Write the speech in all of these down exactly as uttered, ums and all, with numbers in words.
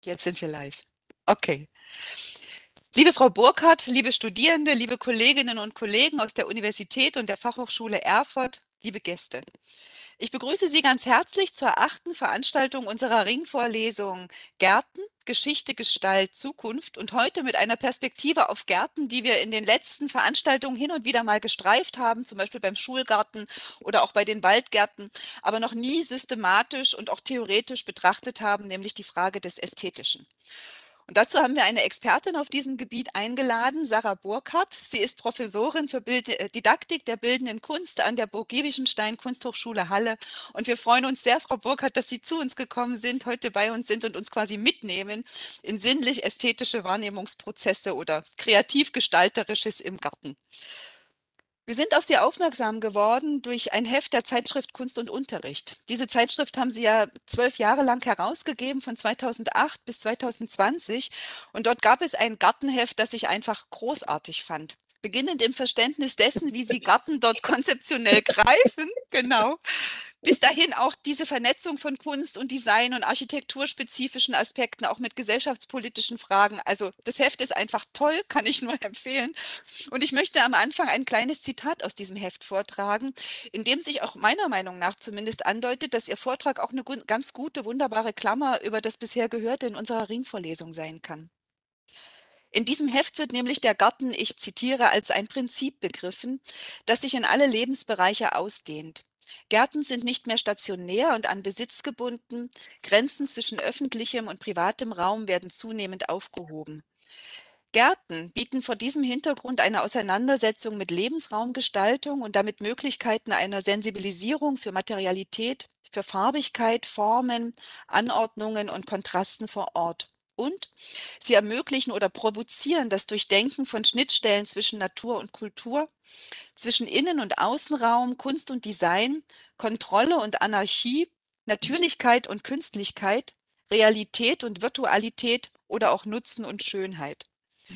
Jetzt sind wir live. Okay. Liebe Frau Burkhardt, liebe Studierende, liebe Kolleginnen und Kollegen aus der Universität und der Fachhochschule Erfurt, liebe Gäste. Ich begrüße Sie ganz herzlich zur achten Veranstaltung unserer Ringvorlesung Gärten, Geschichte, Gestalt, Zukunft und heute mit einer Perspektive auf Gärten, die wir in den letzten Veranstaltungen hin und wieder mal gestreift haben, zum Beispiel beim Schulgarten oder auch bei den Waldgärten, aber noch nie systematisch und auch theoretisch betrachtet haben, nämlich die Frage des Ästhetischen. Und dazu haben wir eine Expertin auf diesem Gebiet eingeladen, Sarah Burkhardt. Sie ist Professorin für Bild äh, Didaktik der bildenden Kunst an der Burg Giebichenstein Kunsthochschule Halle. Und wir freuen uns sehr, Frau Burkhardt, dass Sie zu uns gekommen sind, heute bei uns sind und uns quasi mitnehmen in sinnlich-ästhetische Wahrnehmungsprozesse oder kreativ-gestalterisches im Garten. Wir sind auf Sie aufmerksam geworden durch ein Heft der Zeitschrift Kunst und Unterricht. Diese Zeitschrift haben Sie ja zwölf Jahre lang herausgegeben, von zweitausendacht bis zweitausendzwanzig. Und dort gab es ein Gartenheft, das ich einfach großartig fand. Beginnend im Verständnis dessen, wie Sie Garten dort konzeptionell greifen, genau, bis dahin auch diese Vernetzung von Kunst und Design und architekturspezifischen Aspekten, auch mit gesellschaftspolitischen Fragen. Also das Heft ist einfach toll, kann ich nur empfehlen. Und ich möchte am Anfang ein kleines Zitat aus diesem Heft vortragen, in dem sich auch meiner Meinung nach zumindest andeutet, dass Ihr Vortrag auch eine gu- ganz gute, wunderbare Klammer über das bisher Gehörte in unserer Ringvorlesung sein kann. In diesem Heft wird nämlich der Garten, ich zitiere, als ein Prinzip begriffen, das sich in alle Lebensbereiche ausdehnt. Gärten sind nicht mehr stationär und an Besitz gebunden, Grenzen zwischen öffentlichem und privatem Raum werden zunehmend aufgehoben. Gärten bieten vor diesem Hintergrund eine Auseinandersetzung mit Lebensraumgestaltung und damit Möglichkeiten einer Sensibilisierung für Materialität, für Farbigkeit, Formen, Anordnungen und Kontrasten vor Ort. Und sie ermöglichen oder provozieren das Durchdenken von Schnittstellen zwischen Natur und Kultur, zwischen Innen- und Außenraum, Kunst und Design, Kontrolle und Anarchie, Natürlichkeit und Künstlichkeit, Realität und Virtualität oder auch Nutzen und Schönheit.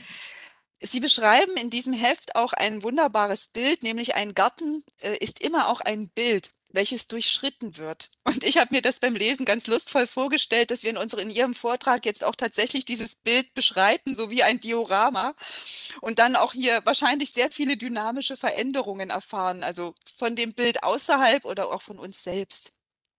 Sie beschreiben in diesem Heft auch ein wunderbares Bild, nämlich ein Garten äh, ist immer auch ein Bild, welches durchschritten wird. Und ich habe mir das beim Lesen ganz lustvoll vorgestellt, dass wir in, unsere, in Ihrem Vortrag jetzt auch tatsächlich dieses Bild beschreiten, so wie ein Diorama, und dann auch hier wahrscheinlich sehr viele dynamische Veränderungen erfahren, also von dem Bild außerhalb oder auch von uns selbst.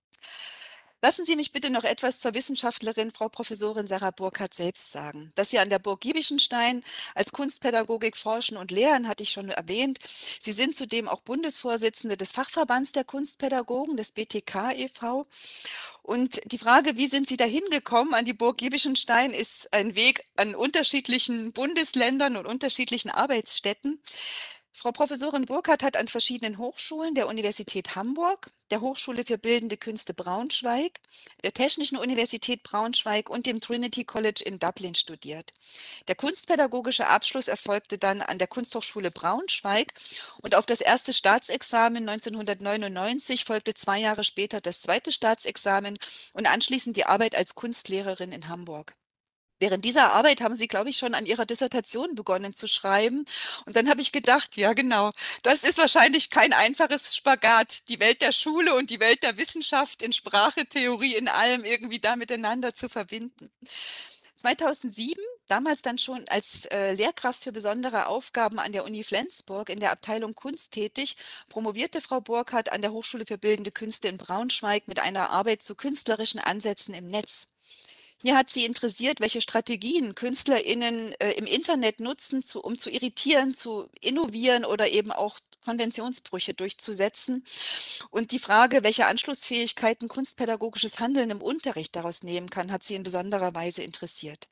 Lassen Sie mich bitte noch etwas zur Wissenschaftlerin Frau Professorin Sarah Burkhardt selbst sagen. Dass Sie an der Burg Giebichenstein als Kunstpädagogik forschen und lehren, hatte ich schon erwähnt. Sie sind zudem auch Bundesvorsitzende des Fachverbands der Kunstpädagogen, des B T K e V. Und die Frage, wie sind Sie dahin gekommen an die Burg Giebichenstein, ist ein Weg an unterschiedlichen Bundesländern und unterschiedlichen Arbeitsstätten. Frau Professorin Burkhardt hat an verschiedenen Hochschulen der Universität Hamburg, der Hochschule für Bildende Künste Braunschweig, der Technischen Universität Braunschweig und dem Trinity College in Dublin studiert. Der kunstpädagogische Abschluss erfolgte dann an der Kunsthochschule Braunschweig und auf das erste Staatsexamen neunzehnhundertneunundneunzig folgte zwei Jahre später das zweite Staatsexamen und anschließend die Arbeit als Kunstlehrerin in Hamburg. Während dieser Arbeit haben Sie, glaube ich, schon an Ihrer Dissertation begonnen zu schreiben. Und dann habe ich gedacht, ja genau, das ist wahrscheinlich kein einfaches Spagat, die Welt der Schule und die Welt der Wissenschaft in Sprache, Theorie, in allem irgendwie da miteinander zu verbinden. zweitausendsieben, damals dann schon als äh, Lehrkraft für besondere Aufgaben an der Uni Flensburg in der Abteilung Kunst tätig, promovierte Frau Burkhardt an der Hochschule für Bildende Künste in Braunschweig mit einer Arbeit zu künstlerischen Ansätzen im Netz. Hier hat sie interessiert, welche Strategien KünstlerInnen äh, im Internet nutzen, zu, um zu irritieren, zu innovieren oder eben auch Konventionsbrüche durchzusetzen. Und die Frage, welche Anschlussfähigkeiten kunstpädagogisches Handeln im Unterricht daraus nehmen kann, hat sie in besonderer Weise interessiert.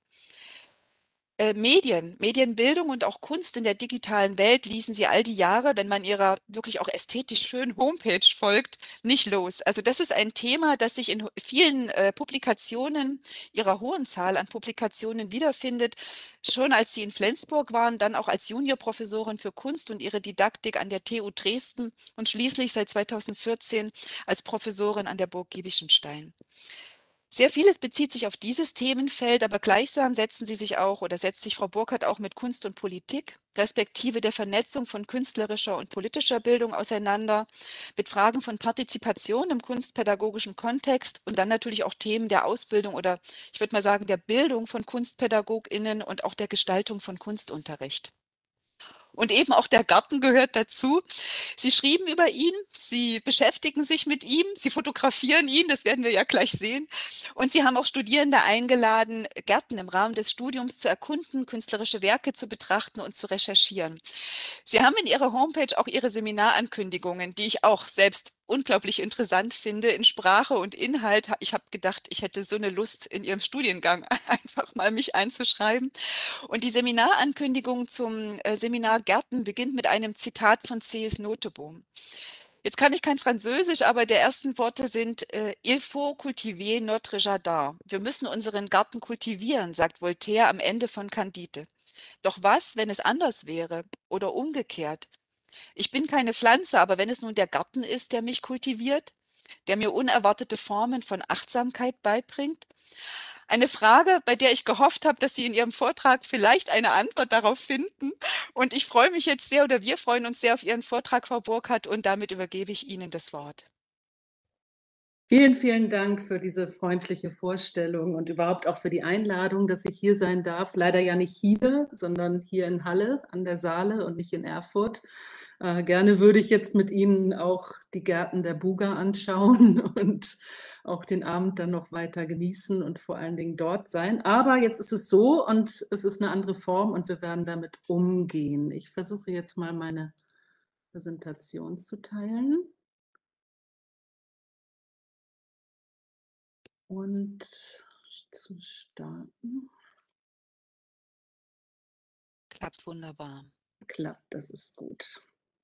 Äh, Medien, Medienbildung und auch Kunst in der digitalen Welt ließen sie all die Jahre, wenn man ihrer wirklich auch ästhetisch schönen Homepage folgt, nicht los. Also das ist ein Thema, das sich in ho- vielen äh, Publikationen, ihrer hohen Zahl an Publikationen wiederfindet. Schon als sie in Flensburg waren, dann auch als Juniorprofessorin für Kunst und ihre Didaktik an der T U Dresden und schließlich seit zweitausendvierzehn als Professorin an der Burg Giebichenstein. Sehr vieles bezieht sich auf dieses Themenfeld, aber gleichsam setzen Sie sich auch oder setzt sich Frau Burkhardt auch mit Kunst und Politik, respektive der Vernetzung von künstlerischer und politischer Bildung auseinander, mit Fragen von Partizipation im kunstpädagogischen Kontext und dann natürlich auch Themen der Ausbildung oder ich würde mal sagen der Bildung von KunstpädagogInnen und auch der Gestaltung von Kunstunterricht. Und eben auch der Garten gehört dazu. Sie schrieben über ihn, Sie beschäftigen sich mit ihm, Sie fotografieren ihn, das werden wir ja gleich sehen. Und Sie haben auch Studierende eingeladen, Gärten im Rahmen des Studiums zu erkunden, künstlerische Werke zu betrachten und zu recherchieren. Sie haben in Ihrer Homepage auch Ihre Seminarankündigungen, die ich auch selbst unglaublich interessant finde in Sprache und Inhalt. Ich habe gedacht, ich hätte so eine Lust in Ihrem Studiengang einfach mal mich einzuschreiben. Und die Seminarankündigung zum äh, Seminar Gärten beginnt mit einem Zitat von C S. Nothebohm. Jetzt kann ich kein Französisch, aber die ersten Worte sind äh, Il faut cultiver notre jardin. Wir müssen unseren Garten kultivieren, sagt Voltaire am Ende von Candide. Doch was, wenn es anders wäre oder umgekehrt? Ich bin keine Pflanze, aber wenn es nun der Garten ist, der mich kultiviert, der mir unerwartete Formen von Achtsamkeit beibringt? Eine Frage, bei der ich gehofft habe, dass Sie in Ihrem Vortrag vielleicht eine Antwort darauf finden. Und ich freue mich jetzt sehr oder wir freuen uns sehr auf Ihren Vortrag, Frau Burkhardt, und damit übergebe ich Ihnen das Wort. Vielen, vielen Dank für diese freundliche Vorstellung und überhaupt auch für die Einladung, dass ich hier sein darf. Leider ja nicht hier, sondern hier in Halle an der Saale und nicht in Erfurt. Äh, gerne würde ich jetzt mit Ihnen auch die Gärten der Buga anschauen und auch den Abend dann noch weiter genießen und vor allen Dingen dort sein. Aber jetzt ist es so und es ist eine andere Form und wir werden damit umgehen. Ich versuche jetzt mal meine Präsentation zu teilen. Und zu starten. Klappt wunderbar. Klappt, das ist gut.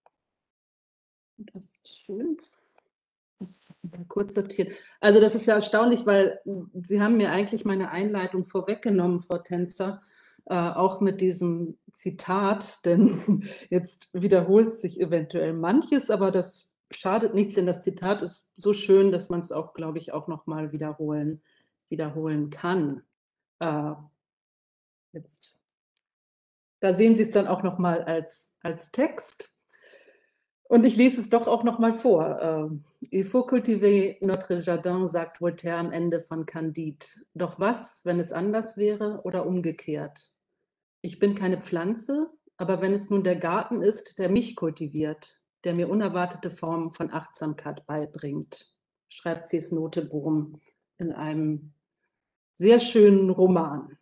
Das ist schön. Das mal kurz sortiert. Also das ist ja erstaunlich, weil Sie haben mir eigentlich meine Einleitung vorweggenommen, Frau Tänzer, äh, auch mit diesem Zitat, denn jetzt wiederholt sich eventuell manches, aber das schadet nichts, denn das Zitat ist so schön, dass man es auch, glaube ich, auch noch mal wiederholen wiederholen kann. Äh, jetzt Da sehen Sie es dann auch noch mal als als Text. Und ich lese es doch auch noch mal vor. Ähm, Il faut cultiver notre jardin, sagt Voltaire am Ende von Candide. Doch was, wenn es anders wäre oder umgekehrt? Ich bin keine Pflanze, aber wenn es nun der Garten ist, der mich kultiviert, der mir unerwartete Formen von Achtsamkeit beibringt, schreibt C S. Nothebohm in einem sehr schönen Roman.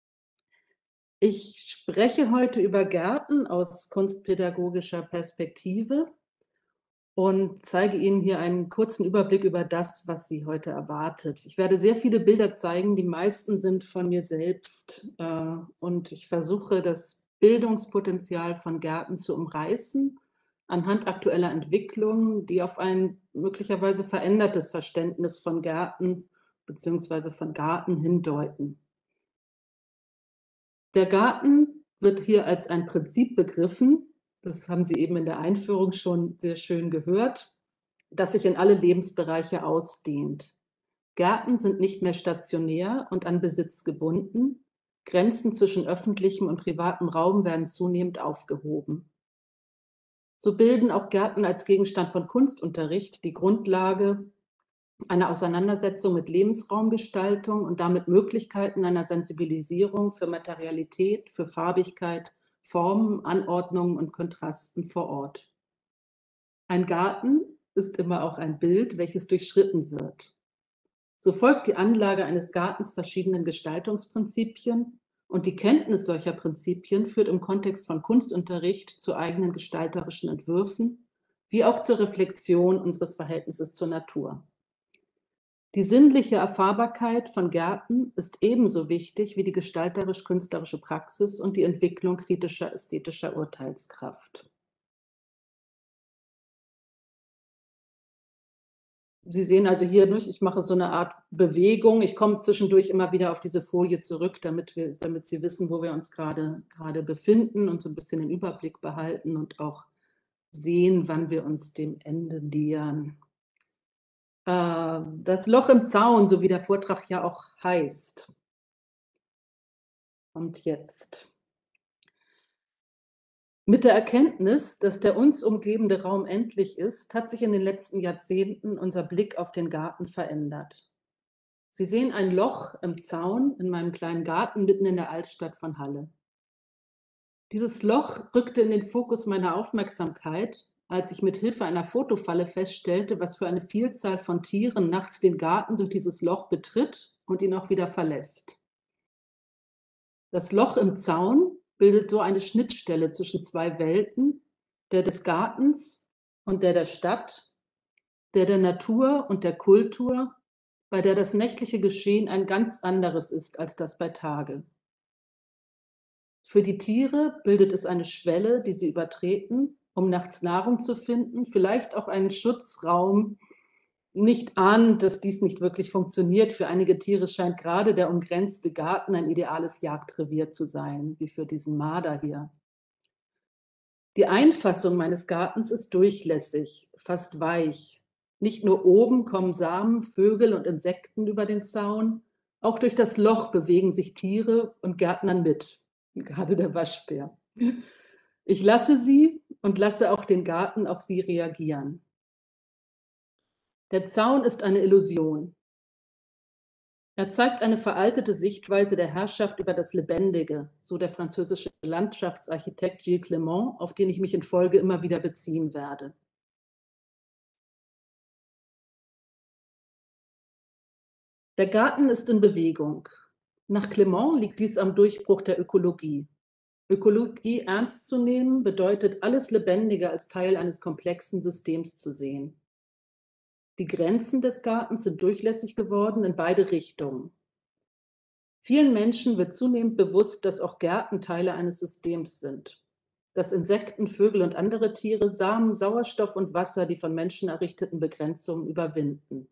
Ich spreche heute über Gärten aus kunstpädagogischer Perspektive und zeige Ihnen hier einen kurzen Überblick über das, was Sie heute erwartet. Ich werde sehr viele Bilder zeigen, die meisten sind von mir selbst, äh, und ich versuche, das Bildungspotenzial von Gärten zu umreißen anhand aktueller Entwicklungen, die auf ein möglicherweise verändertes Verständnis von Gärten beziehungsweise von Garten hindeuten. Der Garten wird hier als ein Prinzip begriffen, das haben Sie eben in der Einführung schon sehr schön gehört, das sich in alle Lebensbereiche ausdehnt. Gärten sind nicht mehr stationär und an Besitz gebunden. Grenzen zwischen öffentlichem und privatem Raum werden zunehmend aufgehoben. So bilden auch Gärten als Gegenstand von Kunstunterricht die Grundlage einer Auseinandersetzung mit Lebensraumgestaltung und damit Möglichkeiten einer Sensibilisierung für Materialität, für Farbigkeit, Formen, Anordnungen und Kontrasten vor Ort. Ein Garten ist immer auch ein Bild, welches durchschritten wird. So folgt die Anlage eines Gartens verschiedenen Gestaltungsprinzipien und die Kenntnis solcher Prinzipien führt im Kontext von Kunstunterricht zu eigenen gestalterischen Entwürfen, wie auch zur Reflexion unseres Verhältnisses zur Natur. Die sinnliche Erfahrbarkeit von Gärten ist ebenso wichtig wie die gestalterisch-künstlerische Praxis und die Entwicklung kritischer ästhetischer Urteilskraft. Sie sehen also hier durch, ich mache so eine Art Bewegung. Ich komme zwischendurch immer wieder auf diese Folie zurück, damit wir damit Sie wissen, wo wir uns gerade gerade befinden und so ein bisschen den Überblick behalten und auch sehen, wann wir uns dem Ende nähern. Äh, das Loch im Zaun, so wie der Vortrag ja auch heißt. Und jetzt. Mit der Erkenntnis, dass der uns umgebende Raum endlich ist, hat sich in den letzten Jahrzehnten unser Blick auf den Garten verändert. Sie sehen ein Loch im Zaun in meinem kleinen Garten mitten in der Altstadt von Halle. Dieses Loch rückte in den Fokus meiner Aufmerksamkeit, als ich mit Hilfe einer Fotofalle feststellte, was für eine Vielzahl von Tieren nachts den Garten durch dieses Loch betritt und ihn auch wieder verlässt. Das Loch im Zaun bildet so eine Schnittstelle zwischen zwei Welten, der des Gartens und der der Stadt, der der Natur und der Kultur, bei der das nächtliche Geschehen ein ganz anderes ist als das bei Tage. Für die Tiere bildet es eine Schwelle, die sie übertreten, um nachts Nahrung zu finden, vielleicht auch einen Schutzraum, nicht ahnend, dass dies nicht wirklich funktioniert. Für einige Tiere scheint gerade der umgrenzte Garten ein ideales Jagdrevier zu sein, wie für diesen Marder hier. Die Einfassung meines Gartens ist durchlässig, fast weich. Nicht nur oben kommen Samen, Vögel und Insekten über den Zaun, auch durch das Loch bewegen sich Tiere und Gärtnern mit, gerade der Waschbär. Ich lasse sie und lasse auch den Garten auf sie reagieren. Der Zaun ist eine Illusion. Er zeigt eine veraltete Sichtweise der Herrschaft über das Lebendige, so der französische Landschaftsarchitekt Gilles Clément, auf den ich mich in Folge immer wieder beziehen werde. Der Garten ist in Bewegung. Nach Clément liegt dies am Durchbruch der Ökologie. Ökologie ernst zu nehmen, bedeutet, alles Lebendige als Teil eines komplexen Systems zu sehen. Die Grenzen des Gartens sind durchlässig geworden in beide Richtungen. Vielen Menschen wird zunehmend bewusst, dass auch Gärten Teile eines Systems sind. Dass Insekten, Vögel und andere Tiere Samen, Sauerstoff und Wasser die von Menschen errichteten Begrenzungen überwinden.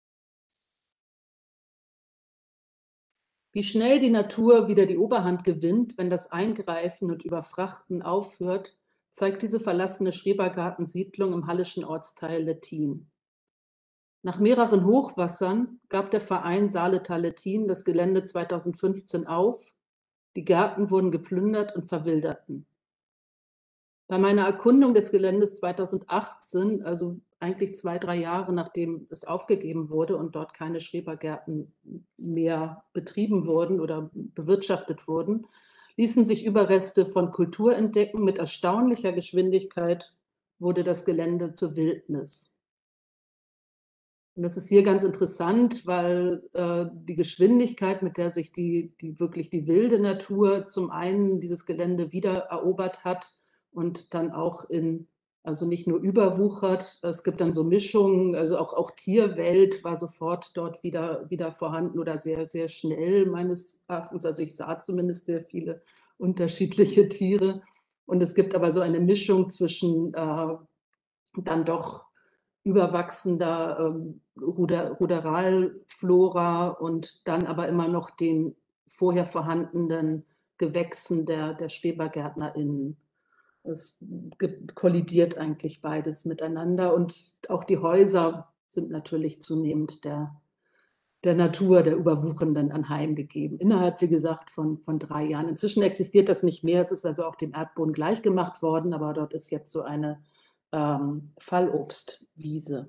Wie schnell die Natur wieder die Oberhand gewinnt, wenn das Eingreifen und Überfrachten aufhört, zeigt diese verlassene Schrebergartensiedlung im hallischen Ortsteil Lettin. Nach mehreren Hochwassern gab der Verein Saaletal Lettin das Gelände zweitausendfünfzehn auf. Die Gärten wurden geplündert und verwilderten. Bei meiner Erkundung des Geländes zweitausendachtzehn, also eigentlich zwei, drei Jahre nachdem es aufgegeben wurde und dort keine Schrebergärten mehr betrieben wurden oder bewirtschaftet wurden, ließen sich Überreste von Kultur entdecken. Mit erstaunlicher Geschwindigkeit wurde das Gelände zur Wildnis. Und das ist hier ganz interessant, weil äh, die Geschwindigkeit, mit der sich die, die wirklich die wilde Natur zum einen dieses Gelände wiedererobert hat und dann auch in, also nicht nur überwuchert, es gibt dann so Mischungen, also auch, auch Tierwelt war sofort dort wieder, wieder vorhanden oder sehr, sehr schnell meines Erachtens. Also ich sah zumindest sehr viele unterschiedliche Tiere. Und es gibt aber so eine Mischung zwischen äh, dann doch überwachsender ähm, Ruder Ruderalflora und dann aber immer noch den vorher vorhandenen Gewächsen der der SchrebergärtnerInnen. Es gibt kollidiert eigentlich beides miteinander und auch die Häuser sind natürlich zunehmend der der Natur, der Überwuchernden anheimgegeben. Innerhalb, wie gesagt, von von drei Jahren. Inzwischen existiert das nicht mehr. Es ist also auch dem Erdboden gleichgemacht worden, aber dort ist jetzt so eine ähm, Fallobstwiese.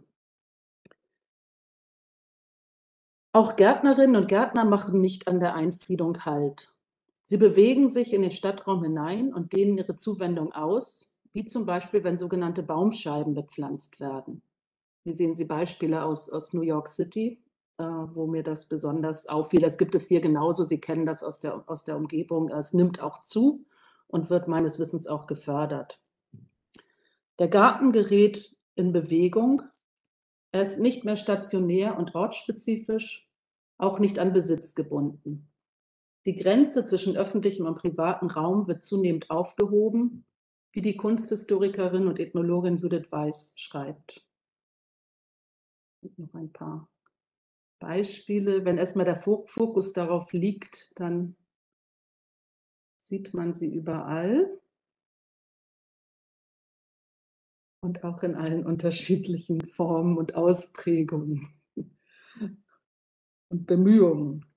Auch Gärtnerinnen und Gärtner machen nicht an der Einfriedung Halt. Sie bewegen sich in den Stadtraum hinein und dehnen ihre Zuwendung aus, wie zum Beispiel, wenn sogenannte Baumscheiben bepflanzt werden. Hier sehen Sie Beispiele aus, aus New York City, äh, wo mir das besonders auffiel. Das gibt es hier genauso. Sie kennen das aus der, aus der Umgebung. Es nimmt auch zu und wird meines Wissens auch gefördert. Der Garten gerät in Bewegung. Er ist nicht mehr stationär und ortsspezifisch, auch nicht an Besitz gebunden. Die Grenze zwischen öffentlichem und privatem Raum wird zunehmend aufgehoben, wie die Kunsthistorikerin und Ethnologin Judith Weiß schreibt. Noch ein paar Beispiele. Wenn erstmal der Fokus darauf liegt, dann sieht man sie überall. Und auch in allen unterschiedlichen Formen und Ausprägungen und Bemühungen.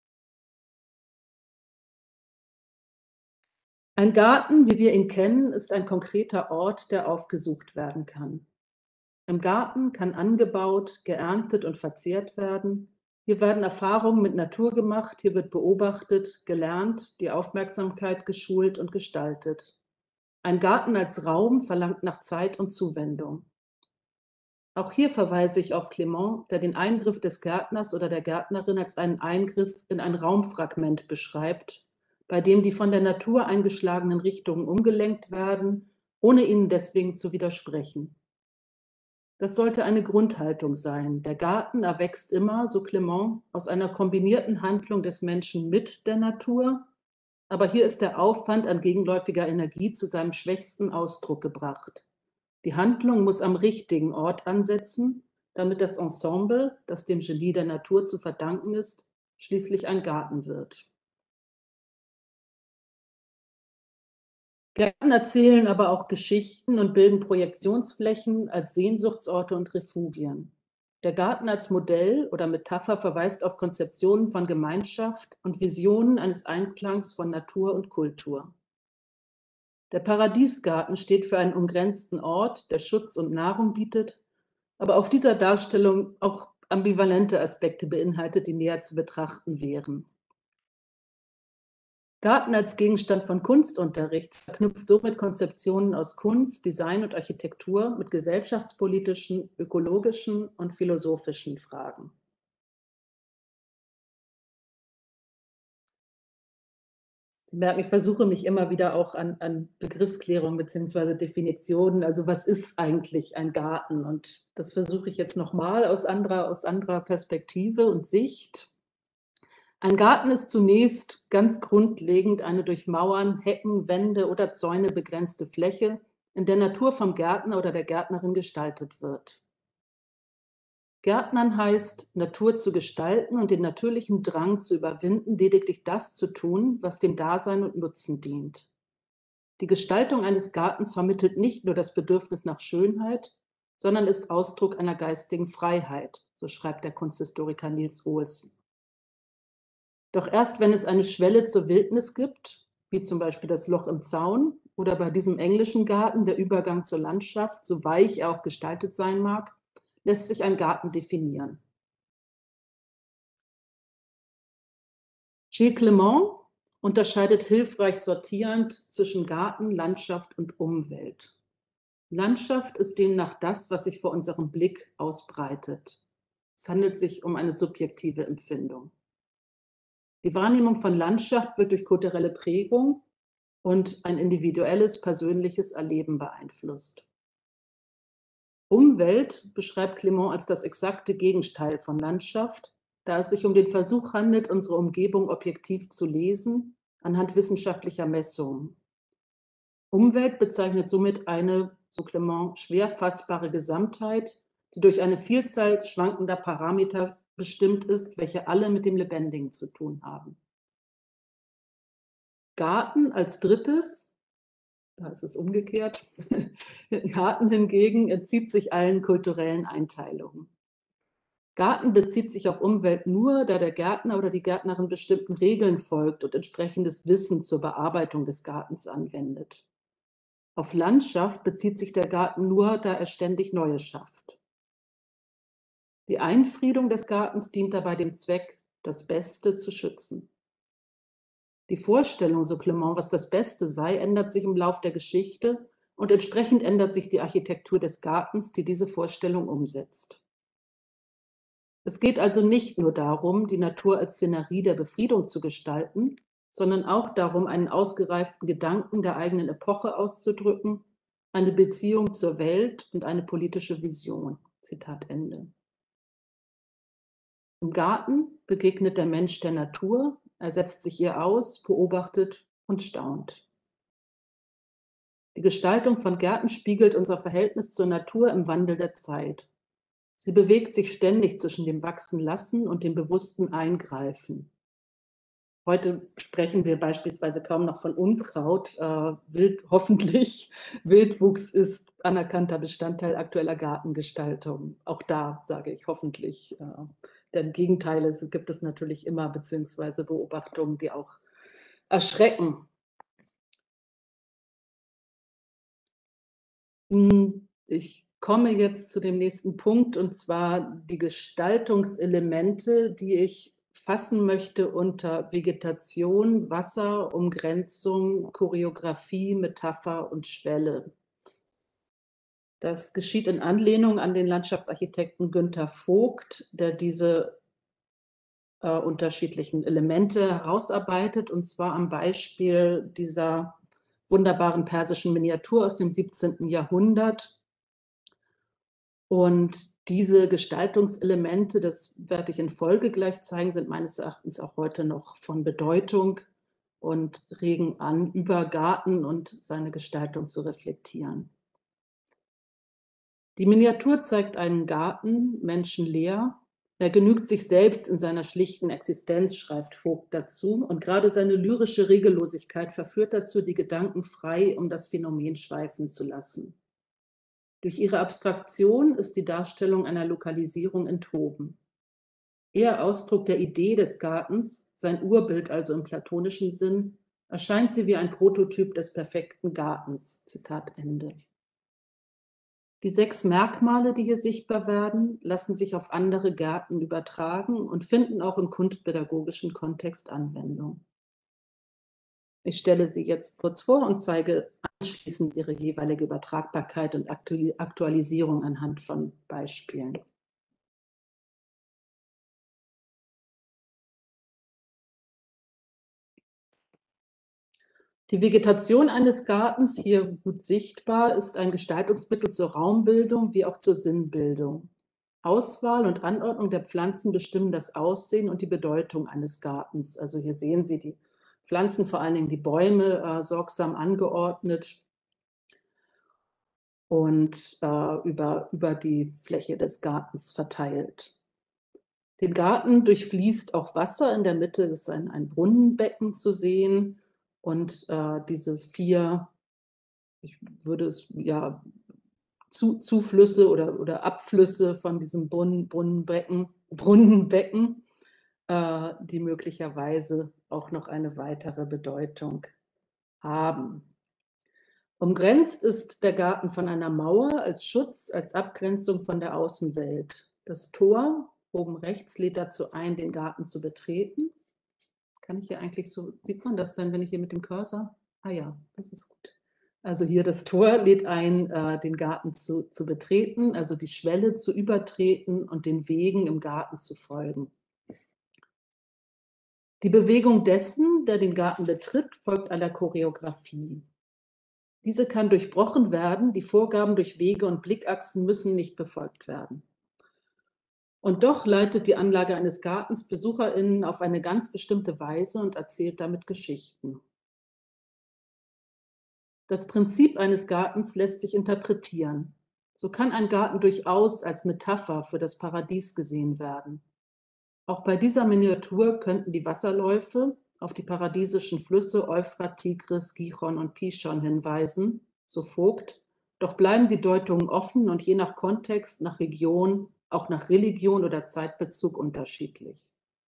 Ein Garten, wie wir ihn kennen, ist ein konkreter Ort, der aufgesucht werden kann. Im Garten kann angebaut, geerntet und verzehrt werden. Hier werden Erfahrungen mit Natur gemacht, hier wird beobachtet, gelernt, die Aufmerksamkeit geschult und gestaltet. Ein Garten als Raum verlangt nach Zeit und Zuwendung. Auch hier verweise ich auf Clement, der den Eingriff des Gärtners oder der Gärtnerin als einen Eingriff in ein Raumfragment beschreibt, bei dem die von der Natur eingeschlagenen Richtungen umgelenkt werden, ohne ihnen deswegen zu widersprechen. Das sollte eine Grundhaltung sein. Der Garten erwächst immer, so Clement, aus einer kombinierten Handlung des Menschen mit der Natur, aber hier ist der Aufwand an gegenläufiger Energie zu seinem schwächsten Ausdruck gebracht. Die Handlung muss am richtigen Ort ansetzen, damit das Ensemble, das dem Genie der Natur zu verdanken ist, schließlich ein Garten wird. Gärten erzählen aber auch Geschichten und bilden Projektionsflächen als Sehnsuchtsorte und Refugien. Der Garten als Modell oder Metapher verweist auf Konzeptionen von Gemeinschaft und Visionen eines Einklangs von Natur und Kultur. Der Paradiesgarten steht für einen umgrenzten Ort, der Schutz und Nahrung bietet, aber auf dieser Darstellung auch ambivalente Aspekte beinhaltet, die näher zu betrachten wären. Garten als Gegenstand von Kunstunterricht verknüpft somit Konzeptionen aus Kunst, Design und Architektur mit gesellschaftspolitischen, ökologischen und philosophischen Fragen. Sie merken, ich versuche mich immer wieder auch an, an Begriffsklärung bzw. Definitionen. Also was ist eigentlich ein Garten? Und das versuche ich jetzt nochmal aus anderer, aus anderer Perspektive und Sicht. Ein Garten ist zunächst ganz grundlegend eine durch Mauern, Hecken, Wände oder Zäune begrenzte Fläche, in der Natur vom Gärtner oder der Gärtnerin gestaltet wird. Gärtnern heißt, Natur zu gestalten und den natürlichen Drang zu überwinden, lediglich das zu tun, was dem Dasein und Nutzen dient. Die Gestaltung eines Gartens vermittelt nicht nur das Bedürfnis nach Schönheit, sondern ist Ausdruck einer geistigen Freiheit, so schreibt der Kunsthistoriker Niels Olsen. Doch erst wenn es eine Schwelle zur Wildnis gibt, wie zum Beispiel das Loch im Zaun oder bei diesem englischen Garten der Übergang zur Landschaft, so weich er auch gestaltet sein mag, lässt sich ein Garten definieren. Gilles Clement unterscheidet hilfreich sortierend zwischen Garten, Landschaft und Umwelt. Landschaft ist demnach das, was sich vor unserem Blick ausbreitet. Es handelt sich um eine subjektive Empfindung. Die Wahrnehmung von Landschaft wird durch kulturelle Prägung und ein individuelles, persönliches Erleben beeinflusst. Umwelt beschreibt Clement als das exakte Gegenteil von Landschaft, da es sich um den Versuch handelt, unsere Umgebung objektiv zu lesen, anhand wissenschaftlicher Messungen. Umwelt bezeichnet somit eine, so Clement, schwer fassbare Gesamtheit, die durch eine Vielzahl schwankender Parameter bestimmt ist, welche alle mit dem Lebendigen zu tun haben. Garten als drittes, da ist es umgekehrt, Garten hingegen entzieht sich allen kulturellen Einteilungen. Garten bezieht sich auf Umwelt nur, da der Gärtner oder die Gärtnerin bestimmten Regeln folgt und entsprechendes Wissen zur Bearbeitung des Gartens anwendet. Auf Landschaft bezieht sich der Garten nur, da er ständig Neues schafft. Die Einfriedung des Gartens dient dabei dem Zweck, das Beste zu schützen. Die Vorstellung, so Clement, was das Beste sei, ändert sich im Lauf der Geschichte und entsprechend ändert sich die Architektur des Gartens, die diese Vorstellung umsetzt. Es geht also nicht nur darum, die Natur als Szenerie der Befriedung zu gestalten, sondern auch darum, einen ausgereiften Gedanken der eigenen Epoche auszudrücken, eine Beziehung zur Welt und eine politische Vision. Zitat Ende. Im Garten begegnet der Mensch der Natur, er setzt sich ihr aus, beobachtet und staunt. Die Gestaltung von Gärten spiegelt unser Verhältnis zur Natur im Wandel der Zeit. Sie bewegt sich ständig zwischen dem Wachsenlassen und dem bewussten Eingreifen. Heute sprechen wir beispielsweise kaum noch von Unkraut. Äh, Wild, hoffentlich, Wildwuchs ist anerkannter Bestandteil aktueller Gartengestaltung. Auch da sage ich hoffentlich, äh, denn Gegenteile s gibt es natürlich immer, beziehungsweise Beobachtungen, die auch erschrecken. Hm, ich komme jetzt zu dem nächsten Punkt, und zwar die Gestaltungselemente, die ich fassen möchte unter Vegetation, Wasser, Umgrenzung, Choreografie, Metapher und Schwelle. Das geschieht in Anlehnung an den Landschaftsarchitekten Günter Vogt, der diese äh, unterschiedlichen Elemente herausarbeitet, und zwar am Beispiel dieser wunderbaren persischen Miniatur aus dem siebzehnten Jahrhundert. Und diese Gestaltungselemente, das werde ich in Folge gleich zeigen, sind meines Erachtens auch heute noch von Bedeutung und regen an, über Garten und seine Gestaltung zu reflektieren. Die Miniatur zeigt einen Garten, menschenleer. Er genügt sich selbst in seiner schlichten Existenz, schreibt Vogt dazu, und gerade seine lyrische Regellosigkeit verführt dazu, die Gedanken frei um das Phänomen schweifen zu lassen. Durch ihre Abstraktion ist die Darstellung einer Lokalisierung enthoben. Eher Ausdruck der Idee des Gartens, sein Urbild also im platonischen Sinn, erscheint sie wie ein Prototyp des perfekten Gartens. Zitat Ende. Die sechs Merkmale, die hier sichtbar werden, lassen sich auf andere Gärten übertragen und finden auch im kunstpädagogischen Kontext Anwendung. Ich stelle sie jetzt kurz vor und zeige anschließend ihre jeweilige Übertragbarkeit und Aktualisierung anhand von Beispielen. Die Vegetation eines Gartens, hier gut sichtbar, ist ein Gestaltungsmittel zur Raumbildung wie auch zur Sinnbildung. Auswahl und Anordnung der Pflanzen bestimmen das Aussehen und die Bedeutung eines Gartens. Also hier sehen Sie die Pflanzen, vor allen Dingen die Bäume, äh, sorgsam angeordnet und äh, über, über die Fläche des Gartens verteilt. Den Garten durchfließt auch Wasser. In der Mitte ist ein, ein Brunnenbecken zu sehen, und äh, diese vier, ich würde es ja Zu, Zuflüsse oder, oder Abflüsse von diesem Brunnen, Brunnenbecken, Brunnenbecken, äh, die möglicherweise auch noch eine weitere Bedeutung haben. Umgrenzt ist der Garten von einer Mauer als Schutz, als Abgrenzung von der Außenwelt. Das Tor oben rechts lädt dazu ein, den Garten zu betreten. Kann ich hier eigentlich so, sieht man das dann, wenn ich hier mit dem Cursor? Ah ja, das ist gut. Also hier das Tor lädt ein, äh, den Garten zu, zu betreten, also die Schwelle zu übertreten und den Wegen im Garten zu folgen. Die Bewegung dessen, der den Garten betritt, folgt einer Choreografie. Diese kann durchbrochen werden, die Vorgaben durch Wege und Blickachsen müssen nicht befolgt werden. Und doch leitet die Anlage eines Gartens BesucherInnen auf eine ganz bestimmte Weise und erzählt damit Geschichten. Das Prinzip eines Gartens lässt sich interpretieren. So kann ein Garten durchaus als Metapher für das Paradies gesehen werden. Auch bei dieser Miniatur könnten die Wasserläufe auf die paradiesischen Flüsse Euphrat, Tigris, Gihon und Pishon hinweisen, so Vogt, doch bleiben die Deutungen offen und je nach Kontext, nach Region, auch nach Religion oder Zeitbezug unterschiedlich.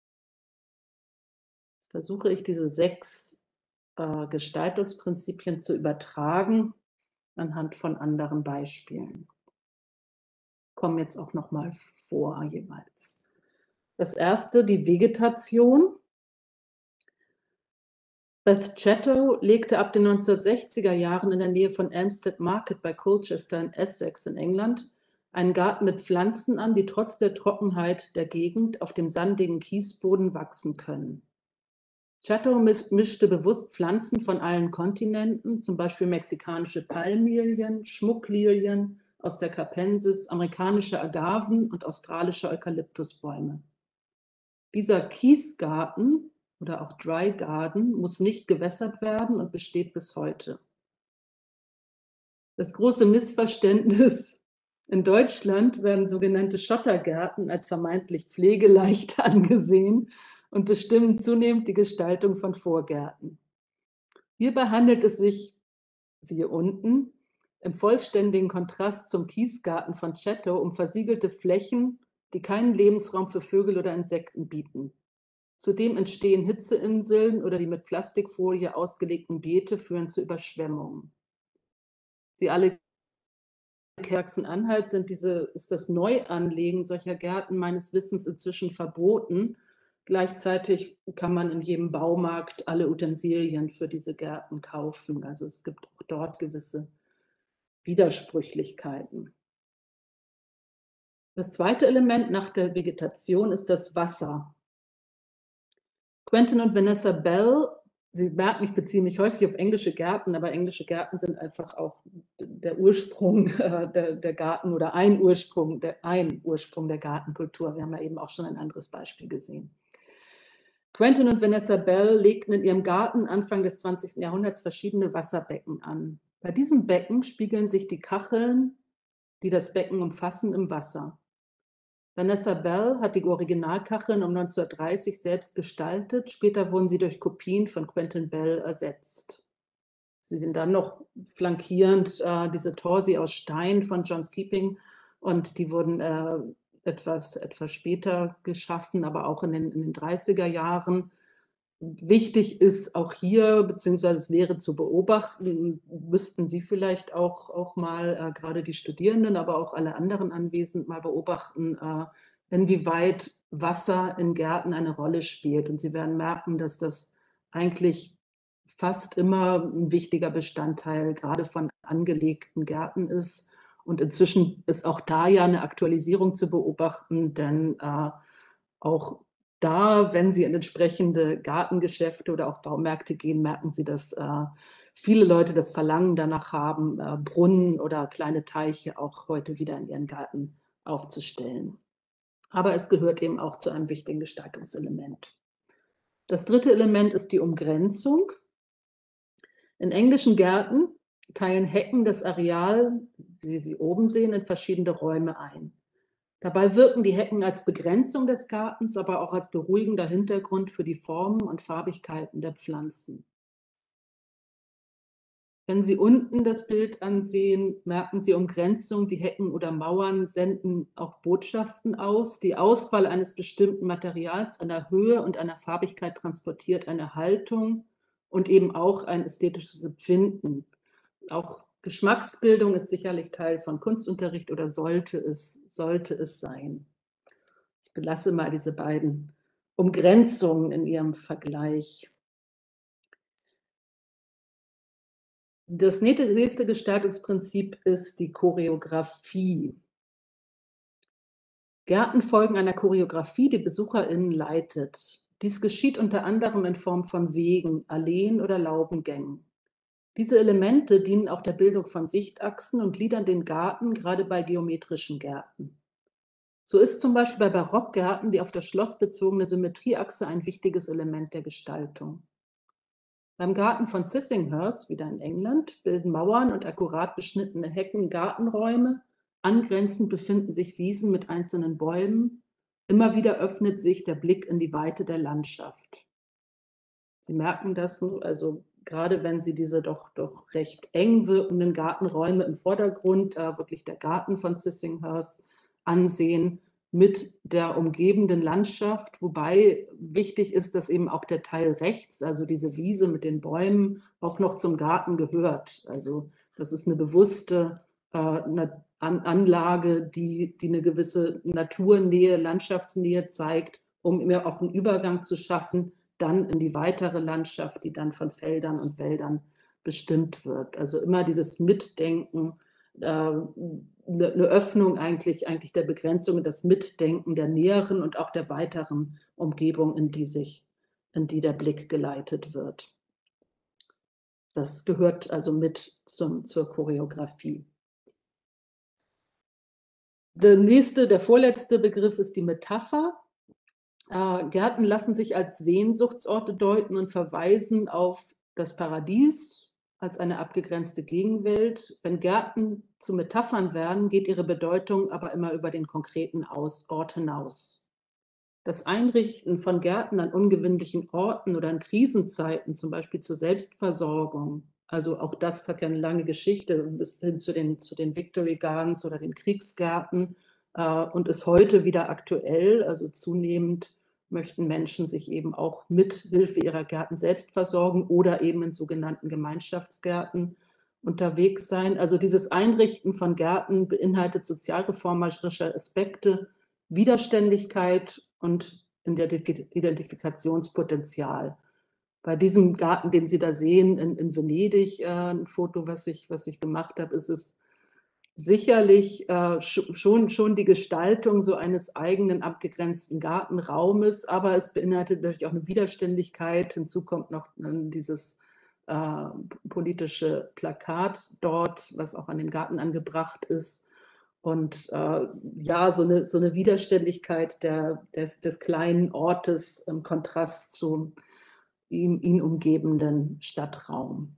Jetzt versuche ich, diese sechs äh, Gestaltungsprinzipien zu übertragen anhand von anderen Beispielen. Kommen jetzt auch noch mal vor jeweils. Das erste, die Vegetation. Beth Chatto legte ab den neunzehnhundertsechziger Jahren in der Nähe von Elmstead Market bei Colchester in Essex in England einen Garten mit Pflanzen an, die trotz der Trockenheit der Gegend auf dem sandigen Kiesboden wachsen können. Chatto mischte bewusst Pflanzen von allen Kontinenten, zum Beispiel mexikanische Palmlilien, Schmucklilien aus der Capensis, amerikanische Agaven und australische Eukalyptusbäume. Dieser Kiesgarten oder auch Dry Garden muss nicht gewässert werden und besteht bis heute. Das große Missverständnis: In Deutschland werden sogenannte Schottergärten als vermeintlich pflegeleicht angesehen und bestimmen zunehmend die Gestaltung von Vorgärten. Hierbei handelt es sich, siehe unten, im vollständigen Kontrast zum Kiesgarten von Chatto um versiegelte Flächen, die keinen Lebensraum für Vögel oder Insekten bieten. Zudem entstehen Hitzeinseln oder die mit Plastikfolie ausgelegten Beete führen zu Überschwemmungen. Sie alle Sachsen-Anhalt sind diese ist das Neuanlegen solcher Gärten meines Wissens inzwischen verboten. Gleichzeitig kann man in jedem Baumarkt alle Utensilien für diese Gärten kaufen. Also, es gibt auch dort gewisse Widersprüchlichkeiten. Das zweite Element nach der Vegetation ist das Wasser. Quentin und Vanessa Bell, Sie merken, ich beziehe mich häufig auf englische Gärten, aber englische Gärten sind einfach auch der Ursprung äh, der, der Garten oder ein Ursprung, der, ein Ursprung der Gartenkultur. Wir haben ja eben auch schon ein anderes Beispiel gesehen. Quentin und Vanessa Bell legten in ihrem Garten Anfang des zwanzigsten Jahrhunderts verschiedene Wasserbecken an. Bei diesem Becken spiegeln sich die Kacheln, die das Becken umfassen, im Wasser. Vanessa Bell hat die Originalkacheln um neunzehnhundertdreißig selbst gestaltet. Später wurden sie durch Kopien von Quentin Bell ersetzt. Sie sind dann noch flankierend äh, diese Torsi aus Stein von John's Keeping und die wurden äh, etwas, etwas später geschaffen, aber auch in den, in den dreißiger Jahren. Wichtig ist auch hier, beziehungsweise es wäre zu beobachten, müssten Sie vielleicht auch, auch mal, äh, gerade die Studierenden, aber auch alle anderen anwesend mal beobachten, äh, inwieweit Wasser in Gärten eine Rolle spielt. Und Sie werden merken, dass das eigentlich fast immer ein wichtiger Bestandteil gerade von angelegten Gärten ist. Und inzwischen ist auch da ja eine Aktualisierung zu beobachten, denn äh, auch da, wenn Sie in entsprechende Gartengeschäfte oder auch Baumärkte gehen, merken Sie, dass äh, viele Leute das Verlangen danach haben, äh, Brunnen oder kleine Teiche auch heute wieder in ihren Garten aufzustellen. Aber es gehört eben auch zu einem wichtigen Gestaltungselement. Das dritte Element ist die Umgrenzung. In englischen Gärten teilen Hecken das Areal, wie Sie oben sehen, in verschiedene Räume ein. Dabei wirken die Hecken als Begrenzung des Gartens, aber auch als beruhigender Hintergrund für die Formen und Farbigkeiten der Pflanzen. Wenn Sie unten das Bild ansehen, merken Sie Umgrenzung, die Hecken oder Mauern senden auch Botschaften aus. Die Auswahl eines bestimmten Materials, einer Höhe und einer Farbigkeit transportiert eine Haltung und eben auch ein ästhetisches Empfinden. Auch Geschmacksbildung ist sicherlich Teil von Kunstunterricht oder sollte es, sollte es sein. Ich belasse mal diese beiden Umgrenzungen in ihrem Vergleich. Das nächste Gestaltungsprinzip ist die Choreografie. Gärten folgen einer Choreografie, die BesucherInnen leitet. Dies geschieht unter anderem in Form von Wegen, Alleen oder Laubengängen. Diese Elemente dienen auch der Bildung von Sichtachsen und gliedern den Garten, gerade bei geometrischen Gärten. So ist zum Beispiel bei Barockgärten die auf das Schloss bezogene Symmetrieachse ein wichtiges Element der Gestaltung. Beim Garten von Sissinghurst, wieder in England, bilden Mauern und akkurat beschnittene Hecken Gartenräume. Angrenzend befinden sich Wiesen mit einzelnen Bäumen. Immer wieder öffnet sich der Blick in die Weite der Landschaft. Sie merken das, also gerade wenn Sie diese doch, doch recht eng wirkenden Gartenräume im Vordergrund, äh, wirklich der Garten von Sissinghurst, ansehen, mit der umgebenden Landschaft, wobei wichtig ist, dass eben auch der Teil rechts, also diese Wiese mit den Bäumen, auch noch zum Garten gehört. Also das ist eine bewusste äh, eine Anlage, die, die eine gewisse Naturnähe, Landschaftsnähe zeigt, um mir auch einen Übergang zu schaffen, dann in die weitere Landschaft, die dann von Feldern und Wäldern bestimmt wird. Also immer dieses Mitdenken, äh, eine Öffnung eigentlich, eigentlich der Begrenzung, das Mitdenken der näheren und auch der weiteren Umgebung, in die sich, in die der Blick geleitet wird. Das gehört also mit zum, zur Choreografie. Der nächste, der vorletzte Begriff ist die Metapher. Äh, Gärten lassen sich als Sehnsuchtsorte deuten und verweisen auf das Paradies als eine abgegrenzte Gegenwelt. Wenn Gärten zu Metaphern werden, geht ihre Bedeutung aber immer über den konkreten Aus Ort hinaus. Das Einrichten von Gärten an ungewöhnlichen Orten oder in Krisenzeiten, zum Beispiel zur Selbstversorgung Also, auch das hat ja 'ne lange Geschichte bis hin zu den zu den Victory Gardens oder den Kriegsgärten, äh, und ist heute wieder aktuell. Also, zunehmend möchten Menschen sich eben auch mit Hilfe ihrer Gärten selbst versorgen oder eben in sogenannten Gemeinschaftsgärten unterwegs sein. Also, dieses Einrichten von Gärten beinhaltet sozialreformerische Aspekte, Widerständigkeit und Identifi Identifikationspotenzial. Bei diesem Garten, den Sie da sehen in in Venedig, äh, 'n Foto, was ich was ich gemacht habe, ist es sicherlich, äh, sch schon schon die Gestaltung so eines eigenen abgegrenzten Gartenraumes, aber es beinhaltet natürlich auch 'ne Widerständigkeit. Hinzu kommt noch, ähm, dieses, äh, p politische Plakat dort, was auch an dem Garten angebracht ist. Und, äh, ja, so 'ne so 'ne Widerständigkeit der des des kleinen Ortes im Kontrast zum ihn ihn umgebenden Stadtraum.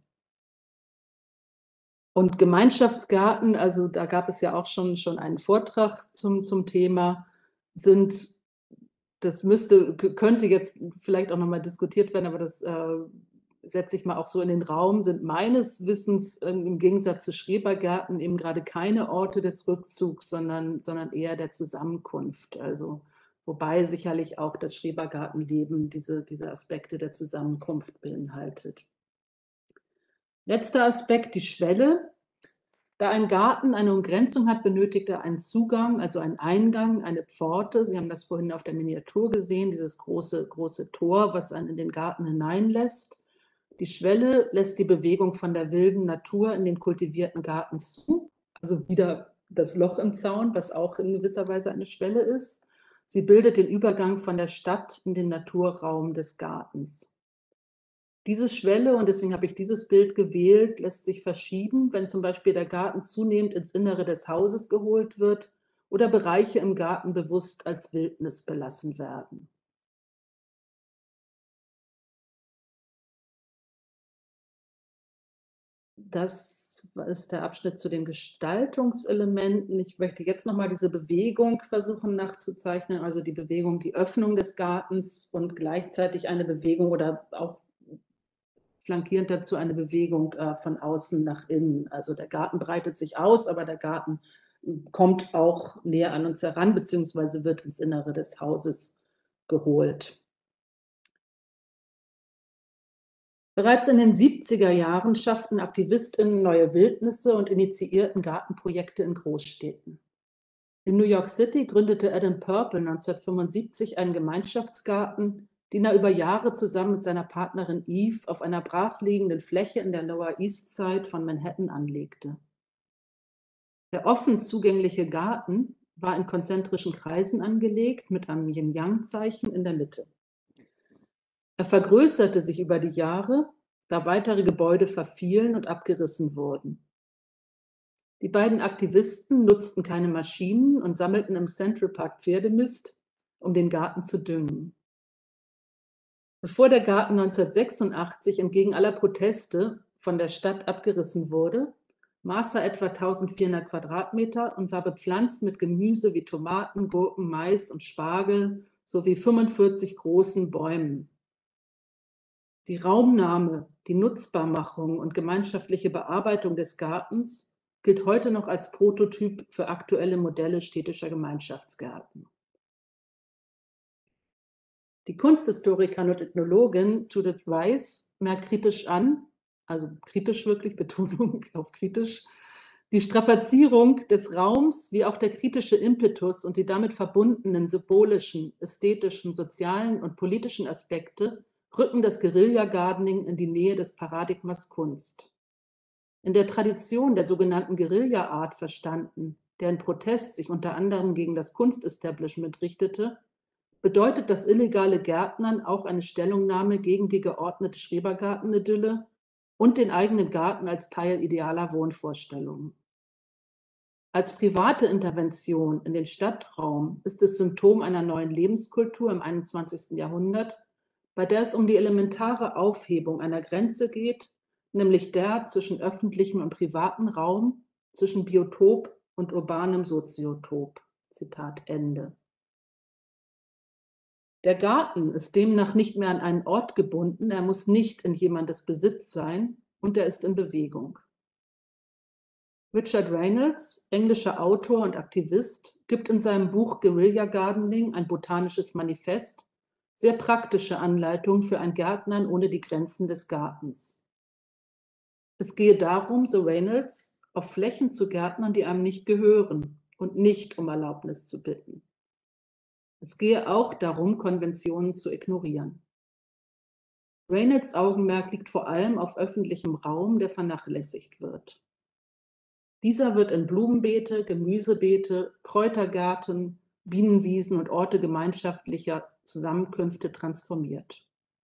Und Gemeinschaftsgärten, also, da gab es ja auch schon schon einen Vortrag zum zum Thema, sind das müsste k könnte jetzt vielleicht auch noch mal diskutiert werden, aber das, äh, setze ich mal auch so in den Raum, sind meines Wissens, ähm, im Gegensatz zu Schrebergärten eben grade keine Orte des Rückzugs, sondern sondern eher der Zusammenkunft. Also, wobei sicherlich auch das Schrebergartenleben diese diese Aspekte der Zusammenkunft beinhaltet. Letzter Aspekt, die Schwelle. Da ein Garten eine Umgrenzung hat, benötigt er einen Zugang, also einen Eingang, eine Pforte. Sie haben das vorhin auf der Miniatur gesehen, dieses große große Tor, was einen in den Garten hineinlässt. Die Schwelle lässt die Bewegung von der wilden Natur in den kultivierten Garten zu, also wieder das Loch im Zaun, was auch in gewisser Weise eine Schwelle ist. Sie bildet den Übergang von der Stadt in den Naturraum des Gartens. Diese Schwelle, und deswegen habe ich dieses Bild gewählt, lässt sich verschieben, wenn zum Beispiel der Garten zunehmend ins Innere des Hauses geholt wird oder Bereiche im Garten bewusst als Wildnis belassen werden. Das wa ist der Abschnitt zu den Gestaltungselementen. Ich möchte jetzt noch mal diese Bewegung versuchen nachzuzeichnen, also die Bewegung, die Öffnung des Gartens und gleichzeitig eine Bewegung oder auch flankierend dazu eine Bewegung, äh, von außen nach innen. Also, der Garten breitet sich aus, aber der Garten, hm, kommt auch näher an uns heran beziehungsweise wird ins Innere des Hauses geholt. Bereits in den siebziger Jahren schafften AktivistInnen neue Wildnisse und initiierten Gartenprojekte in Großstädten. In New York City gründete Adam Purple neunzehnhundertfünfundsiebzig einen Gemeinschaftsgarten, den er über Jahre zusammen mit seiner Partnerin Eve auf einer brachliegenden Fläche in der Lower East Side von Manhattan anlegte. Der offen zugängliche Garten war in konzentrischen Kreisen angelegt mit einem Yin-Yang-Zeichen in der Mitte. Er vergrößerte sich über die Jahre, da weitere Gebäude verfielen und abgerissen wurden. Die beiden Aktivisten nutzten keine Maschinen und sammelten im Central Park Pferdemist, um den Garten zu düngen. Bevor der Garten neunzehnhundertsechsundachtzig entgegen aller Proteste von der Stadt abgerissen wurde, maß er etwa eintausendvierhundert Quadratmeter und war bepflanzt mit Gemüse wie Tomaten, Gurken, Mais und Spargel sowie fünfundvierzig großen Bäumen. Die Raumnahme, die Nutzbarmachung und gemeinschaftliche Bearbeitung des Gartens gilt heute noch als Prototyp für aktuelle Modelle städtischer Gemeinschaftsgärten. Die Kunsthistorikerin und Ethnologin Judith Rice merkt kritisch an, also kritisch wirklich, Betonung auf kritisch, die Strapazierung des Raums wie auch der kritische Impetus und die damit verbundenen symbolischen, ästhetischen, sozialen und politischen Aspekte rücken das Guerilla-Gardening in die Nähe des Paradigmas Kunst. In der Tradition der sogenannten Guerilla-Art verstanden, deren Protest sich unter anderem gegen das Kunstestablishment richtete, bedeutet das illegale Gärtnern auch eine Stellungnahme gegen die geordnete Schrebergarten-Idylle und den eigenen Garten als Teil idealer Wohnvorstellungen. Als private Intervention in den Stadtraum ist es Symptom einer neuen Lebenskultur im einundzwanzigsten Jahrhundert, bei der es um die elementare Aufhebung einer Grenze geht, nämlich der zwischen öffentlichem und privatem Raum, zwischen Biotop und urbanem Soziotop. Zitat Ende. Der Garten ist demnach nicht mehr an einen Ort gebunden, er muss nicht in jemandes Besitz sein, und er ist in Bewegung. Richard Reynolds, englischer Autor und Aktivist, gibt in seinem Buch Guerilla Gardening, ein botanisches Manifest, sehr praktische Anleitungen für ein Gärtnern ohne die Grenzen des Gartens. Es gehe darum, so Reynolds, auf Flächen zu gärtnern, die einem nicht gehören und nicht um Erlaubnis zu bitten. Es gehe auch darum, Konventionen zu ignorieren. Reynolds Augenmerk liegt vor allem auf öffentlichem Raum, der vernachlässigt wird. Dieser wird in Blumenbeete, Gemüsebeete, Kräutergärten, Bienenwiesen und Orte gemeinschaftlicher Zusammenkünfte transformiert.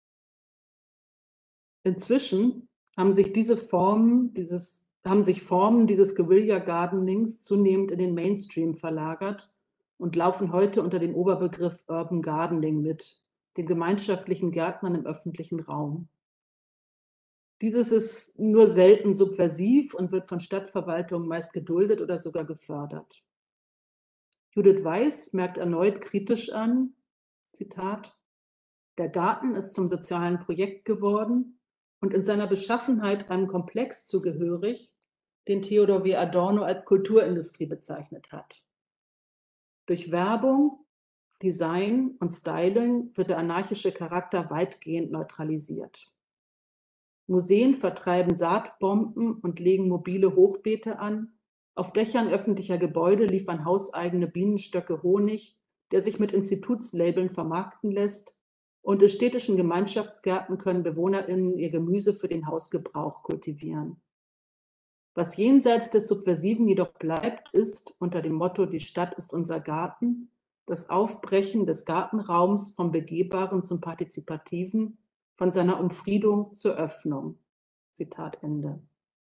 Inzwischen haben sich diese Formen dieses, haben sich Formen dieses Guerilla Gardenings zunehmend in den Mainstream verlagert und laufen heute unter dem Oberbegriff Urban Gardening mit, den gemeinschaftlichen Gärtnern im öffentlichen Raum. Dieses ist nur selten subversiv und wird von Stadtverwaltungen meist geduldet oder sogar gefördert. Judith Weiß merkt erneut kritisch an, Zitat, der Garten ist zum sozialen Projekt geworden und in seiner Beschaffenheit einem Komplex zugehörig, den Theodor W. Adorno als Kulturindustrie bezeichnet hat. Durch Werbung, Design und Styling wird der anarchische Charakter weitgehend neutralisiert. Museen vertreiben Saatbomben und legen mobile Hochbeete an. Auf Dächern öffentlicher Gebäude liefern hauseigene Bienenstöcke Honig, der sich mit Institutslabeln vermarkten lässt. Und in städtischen Gemeinschaftsgärten können BewohnerInnen ihr Gemüse für den Hausgebrauch kultivieren. Was jenseits des Subversiven jedoch bleibt, ist unter dem Motto „Die Stadt ist unser Garten“ das Aufbrechen des Gartenraums vom Begehbaren zum Partizipativen, von seiner Umfriedung zur Öffnung. Zitat Ende.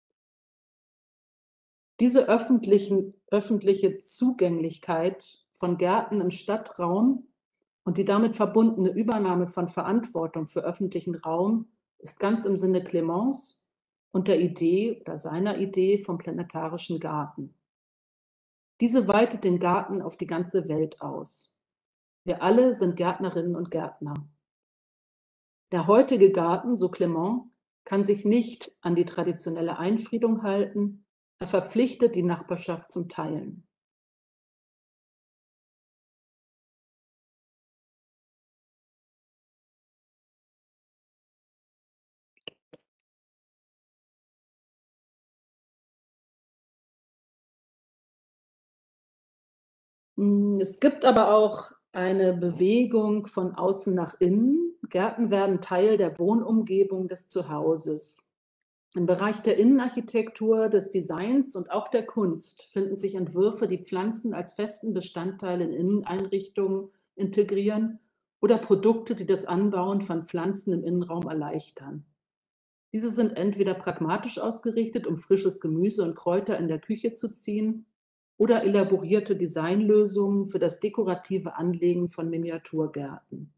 Diese öffentlichen, öffentliche Zugänglichkeit von Gärten im Stadtraum und die damit verbundene Übernahme von Verantwortung für öffentlichen Raum ist ganz im Sinne Clements und der Idee oder seiner Idee vom planetarischen Garten. Diese weitet den Garten auf die ganze Welt aus. Wir alle sind Gärtnerinnen und Gärtner. Der heutige Garten, so Clement, kann sich nicht an die traditionelle Einfriedung halten. Er verpflichtet die Nachbarschaft zum Teilen. Es gibt aber auch eine Bewegung von außen nach innen. Gärten werden Teil der Wohnumgebung des Zuhauses. Im Bereich der Innenarchitektur, des Designs und auch der Kunst finden sich Entwürfe, die Pflanzen als festen Bestandteil in Inneneinrichtungen integrieren oder Produkte, die das Anbauen von Pflanzen im Innenraum erleichtern. Diese sind entweder pragmatisch ausgerichtet, um frisches Gemüse und Kräuter in der Küche zu ziehen, oder elaborierte Designlösungen für das dekorative Anlegen von Miniaturgärten.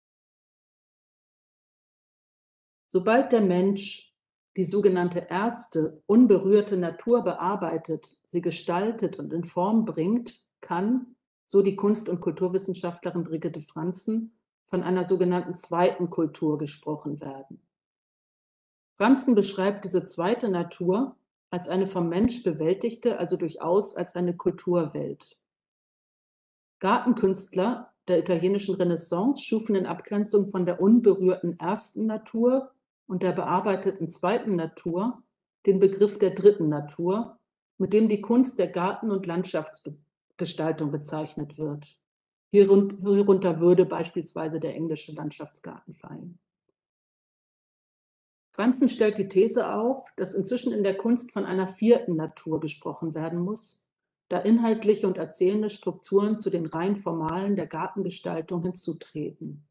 Sobald der Mensch die sogenannte erste, unberührte Natur bearbeitet, sie gestaltet und in Form bringt, kann, so die Kunst- und Kulturwissenschaftlerin Brigitte Franzen, von einer sogenannten zweiten Kultur gesprochen werden. Franzen beschreibt diese zweite Natur als eine vom Mensch bewältigte, also durchaus als eine Kulturwelt. Gartenkünstler der italienischen Renaissance schufen in Abgrenzung von der unberührten ersten Natur und der bearbeiteten zweiten Natur den Begriff der dritten Natur, mit dem die Kunst der Garten- und Landschaftsgestaltung bezeichnet wird. Hierunter würde beispielsweise der englische Landschaftsgarten fallen. Franzen stellt die These auf, dass inzwischen in der Kunst von einer vierten Natur gesprochen werden muss, da inhaltliche und erzählende Strukturen zu den rein formalen der Gartengestaltung hinzutreten.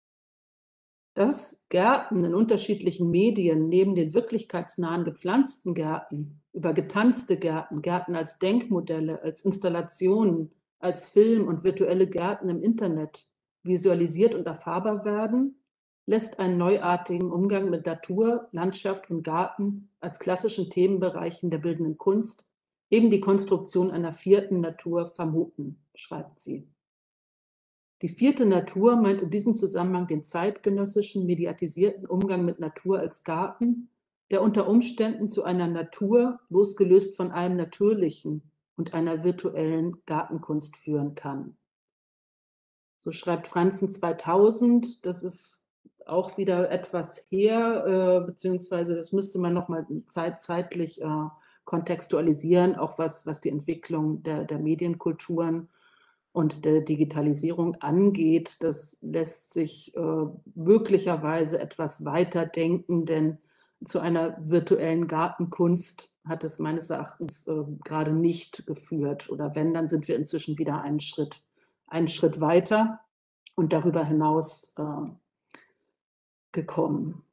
Dass Gärten in unterschiedlichen Medien neben den wirklichkeitsnahen gepflanzten Gärten über getanzte Gärten, Gärten als Denkmodelle, als Installationen, als Film und virtuelle Gärten im Internet visualisiert und erfahrbar werden, lässt einen neuartigen Umgang mit Natur, Landschaft und Garten als klassischen Themenbereichen der bildenden Kunst eben die Konstruktion einer vierten Natur vermuten, schreibt sie. Die vierte Natur meint in diesem Zusammenhang den zeitgenössischen, mediatisierten Umgang mit Natur als Garten, der unter Umständen zu einer Natur, losgelöst von allem Natürlichen und einer virtuellen Gartenkunst führen kann. So schreibt Franzen zweitausend. Das ist auch wieder etwas her, äh, beziehungsweise das müsste man noch mal zeit zeitlich, äh, kontextualisieren, auch was was die Entwicklung der der Medienkulturen und der Digitalisierung angeht. Das lässt sich, äh, möglicherweise etwas weiter denken, denn zu einer virtuellen Gartenkunst hat es meines Erachtens, äh, grade nicht geführt. Oder wenn, dann sind wir inzwischen wieder einen Schritt einen Schritt weiter und darüber hinaus, äh, gekommen.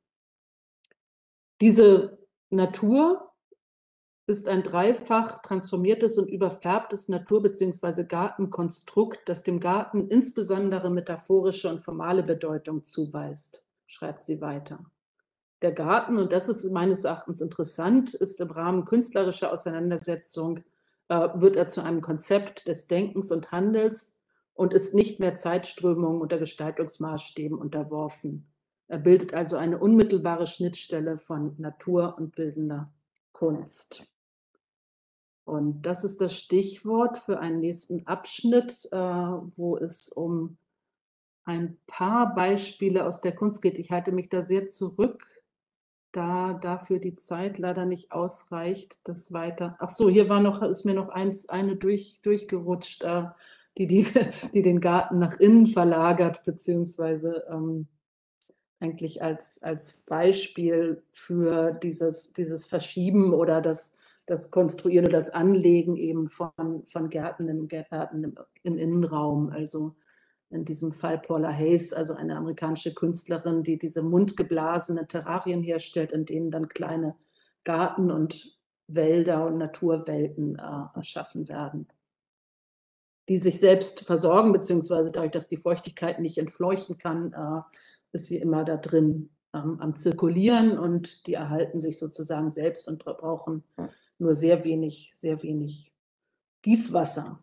Diese Natur ist ein dreifach transformiertes und überfärbtes Natur beziehungsweise Gartenkonstrukt, das dem Garten insbesondere metaphorische und formale Bedeutung zuweist, schreibt sie weiter. Der Garten, und das ist meines Erachtens interessant, ist im Rahmen künstlerischer Auseinandersetzung äh, wird er zu einem Konzept des Denkens und Handelns und ist nicht mehr Zeitströmungen oder Gestaltungsmaßstäben unterworfen. Er bildet also eine unmittelbare Schnittstelle von Natur und bildender Kunst. Und das ist das Stichwort für einen nächsten Abschnitt, äh, wo es um ein paar Beispiele aus der Kunst geht. Ich halte mich da sehr zurück, da dafür die Zeit leider nicht ausreicht, das weiter ach so, hier war noch ist mir noch eins eine durch durchgerutscht, äh, die die die den Garten nach innen verlagert, beziehungsweise, ähm, eigentlich als als Beispiel für dieses dieses Verschieben oder das das Konstruieren oder das Anlegen eben von von Gärten im Gärten im im Innenraum. Also, in diesem Fall Paula Hayes, also eine amerikanische Künstlerin, die diese mundgeblasene Terrarien herstellt, in denen dann kleine Garten und Wälder und Naturwelten, äh, erschaffen werden. Die sich selbst versorgen, beziehungsweise dadurch, dass die Feuchtigkeit nicht entfleuchten kann, äh, ist sie immer da drin, ähm, am Zirkulieren und die erhalten sich sozusagen selbst und bra brauchen nur sehr wenig sehr wenig Gießwasser.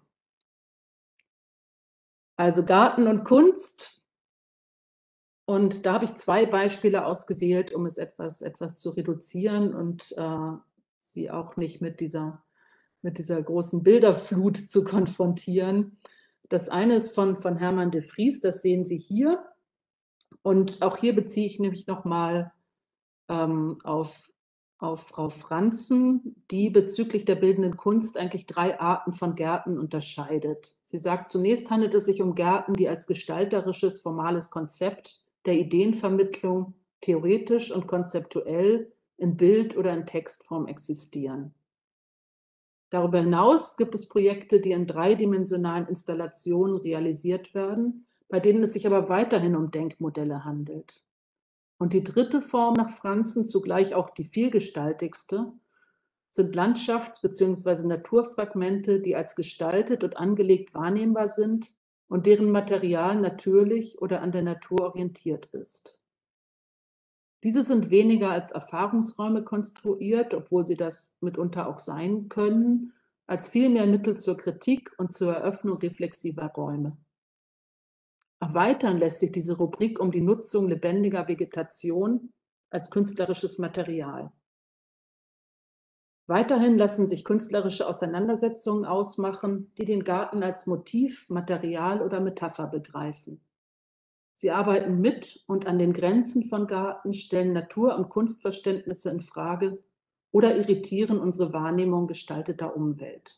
Also Garten und Kunst. Und da habe ich zwei Beispiele ausgewählt, um es etwas etwas zu reduzieren und, äh, Sie auch nicht mit dieser mit dieser großen Bilderflut zu konfrontieren. Das eine ist von von Hermann de Vries, das sehen Sie hier. Und auch hier beziehe ich nämlich noch mal, ähm, auf auf Frau Franzen, die bezüglich der bildenden Kunst eigentlich drei Arten von Gärten unterscheidet. Sie sagt: „Zunächst handelt es sich um Gärten, die als gestalterisches, formales Konzept der Ideenvermittlung theoretisch und konzeptuell in Bild oder in Textform existieren. Darüber hinaus gibt es Projekte, die in dreidimensionalen Installationen realisiert werden, bei denen es sich aber weiterhin um Denkmodelle handelt. Und die dritte Form nach Franzen, zugleich auch die vielgestaltigste, sind Landschafts beziehungsweise Naturfragmente, die als gestaltet und angelegt wahrnehmbar sind und deren Material natürlich oder an der Natur orientiert ist. Diese sind weniger als Erfahrungsräume konstruiert, obwohl sie das mitunter auch sein können, als vielmehr Mittel zur Kritik und zur Eröffnung reflexiver Räume. Erweitern lässt sich diese Rubrik um die Nutzung lebendiger Vegetation als künstlerisches Material. Weiterhin lassen sich künstlerische Auseinandersetzungen ausmachen, die den Garten als Motiv, Material oder Metapher begreifen. Sie arbeiten mit und an den Grenzen von Garten, stellen Natur- und Kunstverständnisse in Frage oder irritieren unsere Wahrnehmung gestalteter Umwelt.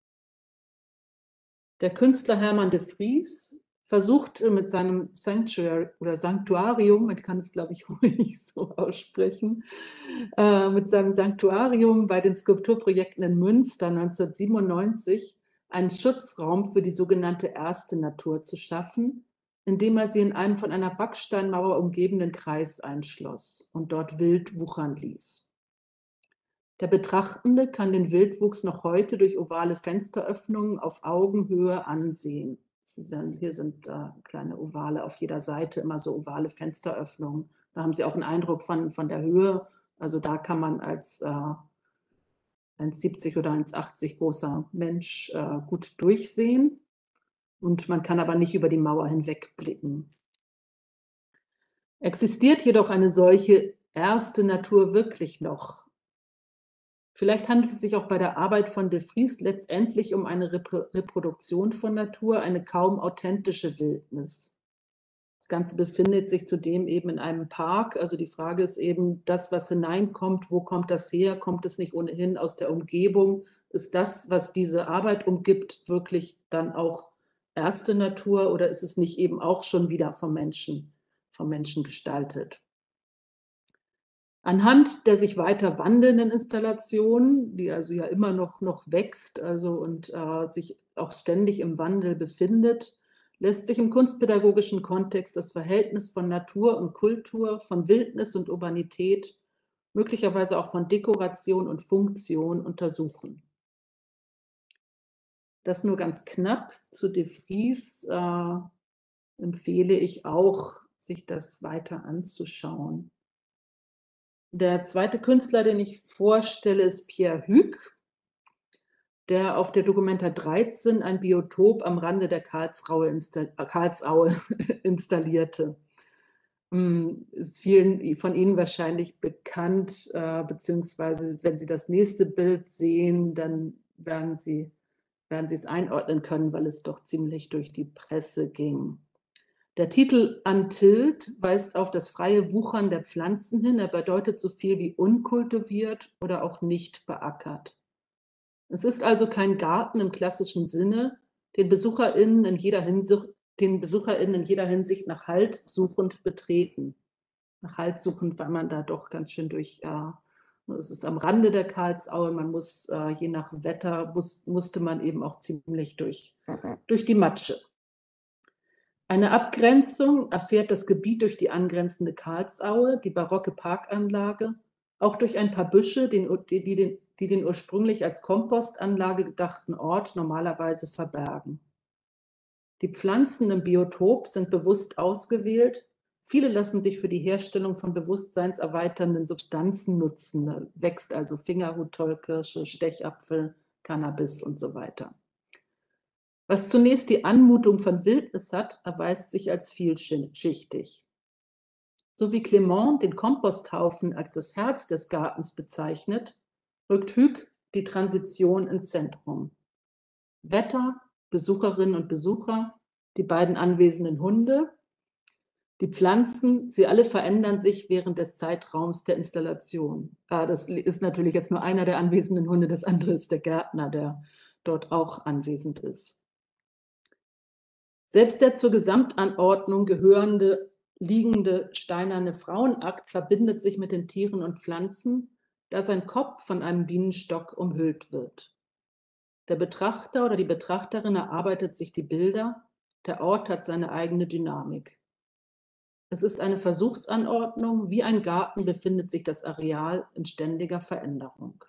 Der Künstler Hermann de Vries versuchte mit seinem Sanctuary oder Sanctuarium, man kann es, glaube ich, ruhig so aussprechen, äh, mit seinem Sanctuarium bei den Skulpturprojekten in Münster neunzehnhundertsiebenundneunzig einen Schutzraum für die sogenannte erste Natur zu schaffen, indem er sie in einem von einer Backsteinmauer umgebenen Kreis einschloss und dort wild wuchern ließ. Der Betrachtende kann den Wildwuchs noch heute durch ovale Fensteröffnungen auf Augenhöhe ansehen. Sie sehen, hier sind äh, kleine Ovale auf jeder Seite, immer so ovale Fensteröffnungen. Da haben Sie auch einen Eindruck von, von der Höhe. Also da kann man als äh, eins siebzig oder eins achtzig großer Mensch äh, gut durchsehen. Und man kann aber nicht über die Mauer hinwegblicken. Existiert jedoch eine solche erste Natur wirklich noch? Vielleicht handelt es sich auch bei der Arbeit von de Vries letztendlich um eine Repro Reproduktion von Natur, eine kaum authentische Wildnis. Das Ganze befindet sich zudem eben in einem Park. Also die Frage ist eben, das, was hineinkommt, wo kommt das her? Kommt es nicht ohnehin aus der Umgebung? Ist das, was diese Arbeit umgibt, wirklich dann auch erste Natur oder ist es nicht eben auch schon wieder vom Menschen, vom Menschen gestaltet? Anhand der sich weiter wandelnden Installation, die also ja immer noch noch wächst, also und, äh, sich auch ständig im Wandel befindet, lässt sich im kunstpädagogischen Kontext das Verhältnis von Natur und Kultur, von Wildnis und Urbanität, möglicherweise auch von Dekoration und Funktion untersuchen. Das nur ganz knapp zu de Vries, äh, empfehle ich auch, sich das weiter anzuschauen. Der zweite Künstler, den ich vorstelle, ist Pierre Huyghe, der auf der Documenta dreizehn ein Biotop am Rande der Karlsraue insta äh, Karlsaue installierte. Hm, ist vielen von Ihnen wahrscheinlich bekannt, äh, beziehungsweise wenn Sie das nächste Bild sehen, dann werden Sie werden Sie es einordnen können, weil es doch ziemlich durch die Presse ging. Der Titel „Untilt" weist auf das freie Wuchern der Pflanzen hin. Er bedeutet so viel wie unkultiviert oder auch nicht beackert. Es ist also kein Garten im klassischen Sinne, den BesucherInnen in jeder Hinsicht den BesucherInnen in jeder Hinsicht nach Halt suchend betreten. Nach Halt suchend, weil man da doch ganz schön durch äh, es ist am Rande der Karlsaue, man muss, äh, je nach Wetter muss musste man eben auch ziemlich durch durch die Matsche. Eine Abgrenzung erfährt das Gebiet durch die angrenzende Karlsaue, die barocke Parkanlage, auch durch ein paar Büsche, den die die den die den ursprünglich als Kompostanlage gedachten Ort normalerweise verbergen. Die Pflanzen im Biotop sind bewusst ausgewählt. Viele lassen sich für die Herstellung von bewusstseinserweiternden Substanzen nutzen. Da wächst also Fingerhut, Tollkirsche, Stechapfel, Cannabis und so weiter. Was zunächst die Anmutung von Wildnis hat, erweist sich als vielschichtig. So wie Clement den Komposthaufen als das Herz des Gartens bezeichnet, rückt Huyghe die Transition ins Zentrum. Wetter, Besucherinnen und Besucher, die beiden anwesenden Hunde, die Pflanzen, sie alle verändern sich während des Zeitraums der Installation. Ah, das ist natürlich jetzt nur einer der anwesenden Hunde, das andere ist der Gärtner, der dort auch anwesend ist. Selbst der zur Gesamtanordnung gehörende liegende steinerne Frauenakt verbindet sich mit den Tieren und Pflanzen, da sein Kopf von einem Bienenstock umhüllt wird. Der Betrachter oder die Betrachterin erarbeitet sich die Bilder, der Ort hat seine eigene Dynamik. Es ist eine Versuchsanordnung, wie ein Garten befindet sich das Areal in ständiger Veränderung.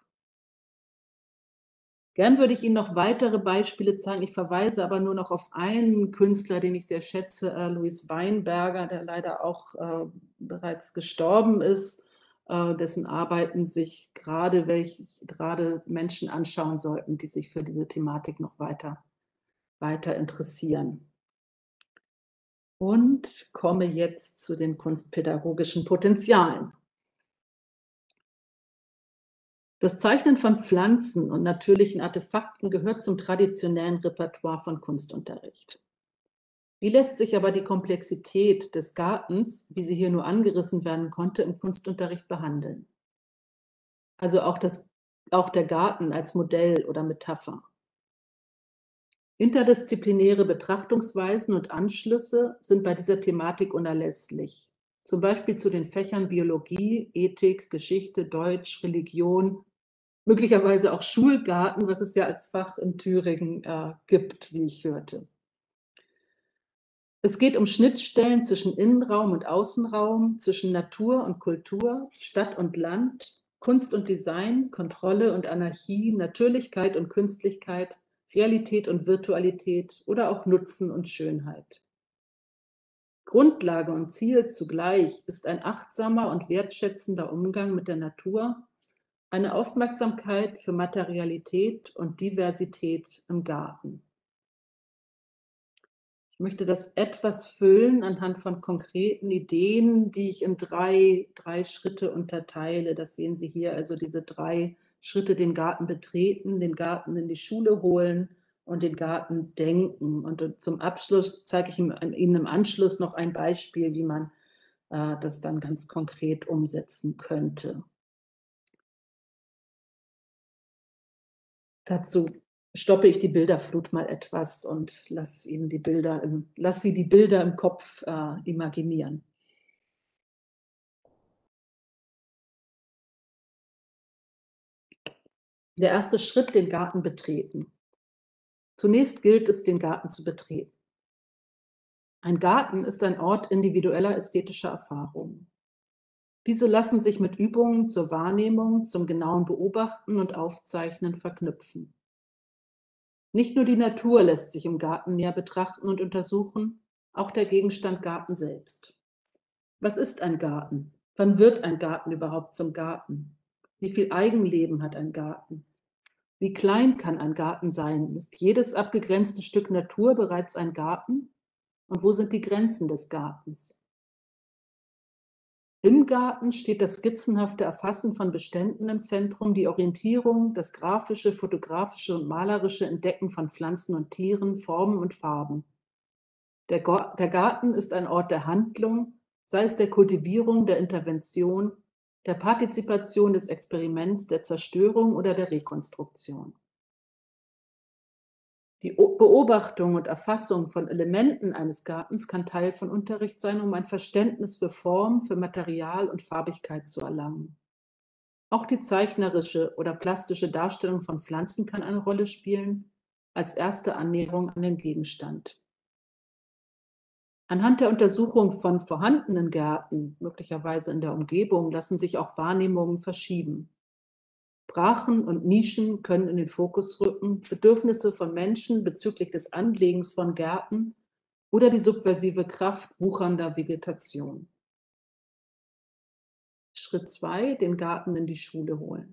Gern würde ich Ihnen noch weitere Beispiele zeigen. Ich verweise aber nur noch auf einen Künstler, den ich sehr schätze, äh, Louis Weinberger, der leider auch äh, bereits gestorben ist, äh, dessen Arbeiten sich gerade welch gerade Menschen anschauen sollten, die sich für diese Thematik noch weiter weiter interessieren. Und komme jetzt zu den kunstpädagogischen Potenzialen. Das Zeichnen von Pflanzen und natürlichen Artefakten gehört zum traditionellen Repertoire von Kunstunterricht. Wie lässt sich aber die Komplexität des Gartens, wie sie hier nur angerissen werden konnte, im Kunstunterricht behandeln? Also auch, das, auch der Garten als Modell oder Metapher. Interdisziplinäre Betrachtungsweisen und Anschlüsse sind bei dieser Thematik unerlässlich. Zum Beispiel zu den Fächern Biologie, Ethik, Geschichte, Deutsch, Religion, möglicherweise auch Schulgarten, was es ja als Fach in Thüringen äh, gibt, wie ich hörte. Es geht um Schnittstellen zwischen Innenraum und Außenraum, zwischen Natur und Kultur, Stadt und Land, Kunst und Design, Kontrolle und Anarchie, Natürlichkeit und Künstlichkeit, Realität und Virtualität oder auch Nutzen und Schönheit. Grundlage und Ziel zugleich ist ein achtsamer und wertschätzender Umgang mit der Natur, eine Aufmerksamkeit für Materialität und Diversität im Garten. Ich möchte das etwas füllen anhand von konkreten Ideen, die ich in drei drei Schritte unterteile. Das sehen Sie hier, also diese drei Schritte: den Garten betreten, den Garten in die Schule holen und den Garten denken. Und, äh, zum Abschluss zeige ich Ihnen Ihnen im Anschluss noch ein Beispiel, wie man, äh, das dann ganz konkret umsetzen könnte. Dazu stoppe ich die Bilderflut mal etwas und lasse Ihnen die Bilder im lasse Sie die Bilder im Kopf, äh, imaginieren. Der erste Schritt, den Garten betreten. Zunächst gilt es, den Garten zu betreten. Ein Garten ist ein Ort individueller ästhetischer Erfahrungen. Diese lassen sich mit Übungen zur Wahrnehmung, zum genauen Beobachten und Aufzeichnen verknüpfen. Nicht nur die Natur lässt sich im Garten näher betrachten und untersuchen, auch der Gegenstand Garten selbst. Was ist ein Garten? Wann wird ein Garten überhaupt zum Garten? Wie viel Eigenleben hat ein Garten? Wie klein kann ein Garten sein? Ist jedes abgegrenzte Stück Natur bereits ein Garten? Und wo sind die Grenzen des Gartens? Im Garten steht das skizzenhafte Erfassen von Beständen im Zentrum, die Orientierung, das grafische, fotografische und malerische Entdecken von Pflanzen und Tieren, Formen und Farben. Der, Gor- der Garten ist ein Ort der Handlung, sei es der Kultivierung, der Intervention, der Partizipation, des Experiments, der Zerstörung oder der Rekonstruktion. Die O- Beobachtung und Erfassung von Elementen eines Gartens kann Teil von Unterricht sein, um ein Verständnis für Form, für Material und Farbigkeit zu erlangen. Auch die zeichnerische oder plastische Darstellung von Pflanzen kann eine Rolle spielen, als erste Annäherung an den Gegenstand. Anhand der Untersuchung von vorhandenen Gärten, möglicherweise in der Umgebung, lassen sich auch Wahrnehmungen verschieben. Brachen und Nischen können in den Fokus rücken, Bedürfnisse von Menschen bezüglich des Anlegens von Gärten oder die subversive Kraft wuchernder Vegetation. Schritt zwei: den Garten in die Schule holen.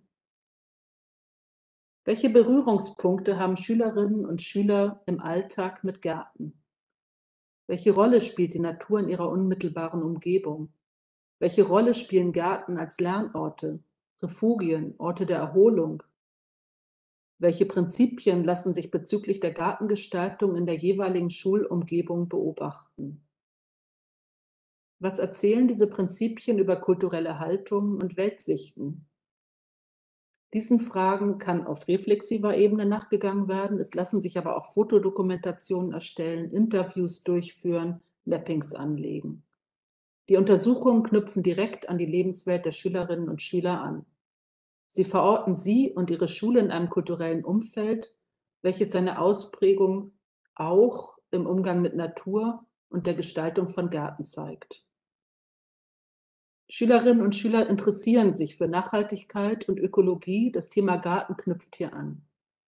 Welche Berührungspunkte haben Schülerinnen und Schüler im Alltag mit Gärten? Welche Rolle spielt die Natur in ihrer unmittelbaren Umgebung? Welche Rolle spielen Gärten als Lernorte, Refugien, Orte der Erholung? Welche Prinzipien lassen sich bezüglich der Gartengestaltung in der jeweiligen Schulumgebung beobachten? Was erzählen diese Prinzipien über kulturelle Haltungen und Weltsichten? Diesen Fragen kann auf reflexiver Ebene nachgegangen werden. Es lassen sich aber auch Fotodokumentationen erstellen, Interviews durchführen, Mappings anlegen. Die Untersuchungen knüpfen direkt an die Lebenswelt der Schülerinnen und Schüler an. Sie verorten sie und ihre Schule in einem kulturellen Umfeld, welches seine Ausprägung auch im Umgang mit Natur und der Gestaltung von Gärten zeigt. Schülerinnen und Schüler interessieren sich für Nachhaltigkeit und Ökologie. Das Thema Garten knüpft hier an.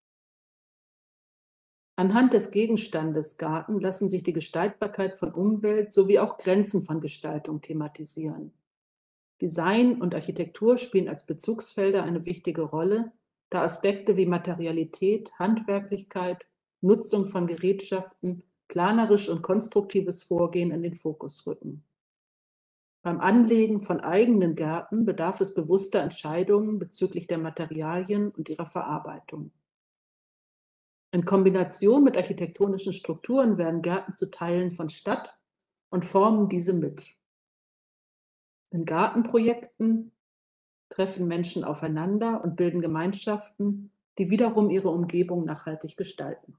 Anhand des Gegenstandes Garten lassen sich die Gestaltbarkeit von Umwelt sowie auch Grenzen von Gestaltung thematisieren. Design und Architektur spielen als Bezugsfelder eine wichtige Rolle, da Aspekte wie Materialität, Handwerklichkeit, Nutzung von Gerätschaften, planerisch und konstruktives Vorgehen in den Fokus rücken. Beim Anlegen von eigenen Gärten bedarf es bewusster Entscheidungen bezüglich der Materialien und ihrer Verarbeitung. In Kombination mit architektonischen Strukturen werden Gärten zu Teilen von Stadt und formen diese mit. In Gartenprojekten treffen Menschen aufeinander und bilden Gemeinschaften, die wiederum ihre Umgebung nachhaltig gestalten.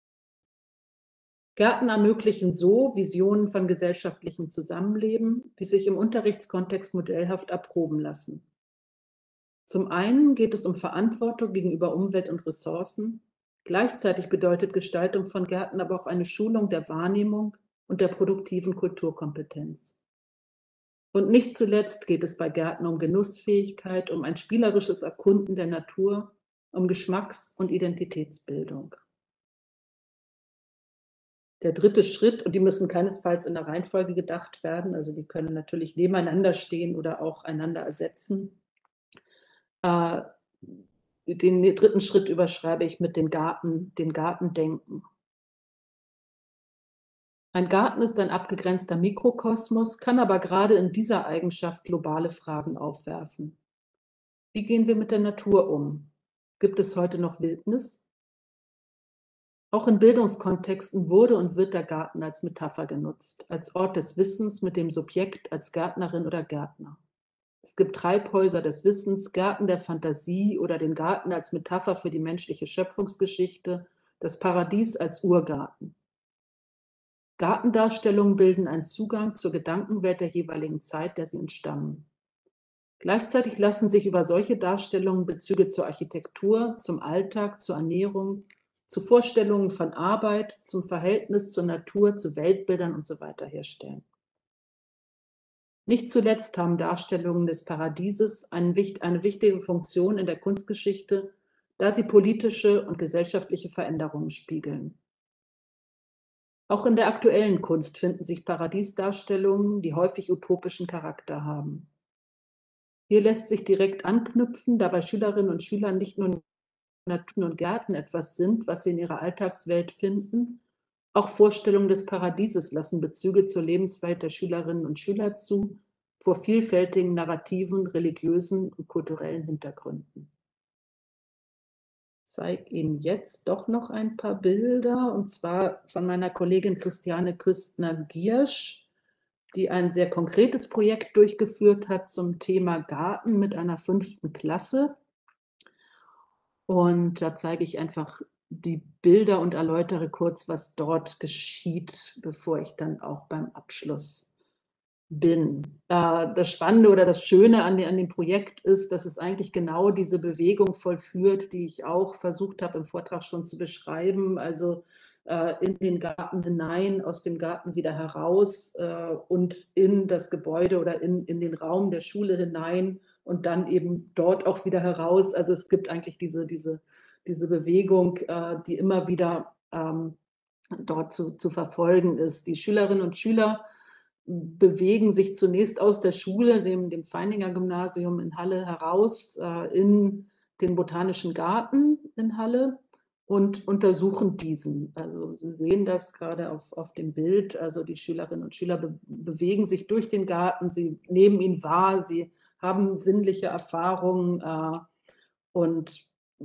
Gärten ermöglichen so Visionen von gesellschaftlichem Zusammenleben, die sich im Unterrichtskontext modellhaft erproben lassen. Zum einen geht es um Verantwortung gegenüber Umwelt und Ressourcen. Gleichzeitig bedeutet Gestaltung von Gärten aber auch eine Schulung der Wahrnehmung und der produktiven Kulturkompetenz. Und nicht zuletzt geht es bei Gärten um Genussfähigkeit, um ein spielerisches Erkunden der Natur, um Geschmacks- und Identitätsbildung. Der dritte Schritt, und die müssen keinesfalls in der Reihenfolge gedacht werden, also die können natürlich nebeneinander stehen oder auch einander ersetzen. Äh, den dritten Schritt überschreibe ich mit den Garten, den Gartendenken. Ein Garten ist ein abgegrenzter Mikrokosmos, kann aber gerade in dieser Eigenschaft globale Fragen aufwerfen. Wie gehen wir mit der Natur um? Gibt es heute noch Wildnis? Auch in Bildungskontexten wurde und wird der Garten als Metapher genutzt, als Ort des Wissens mit dem Subjekt als Gärtnerin oder Gärtner. Es gibt Treibhäuser des Wissens, Gärten der Fantasie oder den Garten als Metapher für die menschliche Schöpfungsgeschichte, das Paradies als Urgarten. Gartendarstellungen bilden einen Zugang zur Gedankenwelt der jeweiligen Zeit, der sie entstammen. Gleichzeitig lassen sich über solche Darstellungen Bezüge zur Architektur, zum Alltag, zur Ernährung, zu Vorstellungen von Arbeit, zum Verhältnis zur Natur, zu Weltbildern und so weiter herstellen. Nicht zuletzt haben Darstellungen des Paradieses eine wichtige Funktion in der Kunstgeschichte, da sie politische und gesellschaftliche Veränderungen spiegeln. Auch in der aktuellen Kunst finden sich Paradiesdarstellungen, die häufig utopischen Charakter haben. Hier lässt sich direkt anknüpfen, da bei Schülerinnen und Schülern nicht nur Natur und Gärten etwas sind, was sie in ihrer Alltagswelt finden. Auch Vorstellungen des Paradieses lassen Bezüge zur Lebenswelt der Schülerinnen und Schüler zu, vor vielfältigen narrativen, religiösen und kulturellen Hintergründen. Ich zeige Ihnen jetzt doch noch ein paar Bilder, und zwar von meiner Kollegin Christiane Küstner-Giersch, die ein sehr konkretes Projekt durchgeführt hat zum Thema Garten mit einer fünften Klasse. Und da zeige ich einfach die Bilder und erläutere kurz, was dort geschieht, bevor ich dann auch beim Abschluss bin. Äh, das Spannende oder das Schöne an de an dem Projekt ist, dass es eigentlich genau diese Bewegung vollführt, die ich auch versucht habe, im Vortrag schon zu beschreiben. Also, äh, in den Garten hinein, aus dem Garten wieder heraus, äh, und in das Gebäude oder in in den Raum der Schule hinein und dann eben dort auch wieder heraus. Also, es gibt eigentlich diese diese diese Bewegung, äh, die immer wieder, ähm, dort zu zu verfolgen ist. Die Schülerinnen und Schüler bewegen sich zunächst aus der Schule, dem dem Feininger-Gymnasium in Halle heraus, äh, in den Botanischen Garten in Halle und untersuchen diesen. Also, Sie sehen das grade auf auf dem Bild. Also, die Schülerinnen und Schüler be bewegen sich durch den Garten, sie nehmen ihn wahr, sie haben sinnliche Erfahrungen, äh, und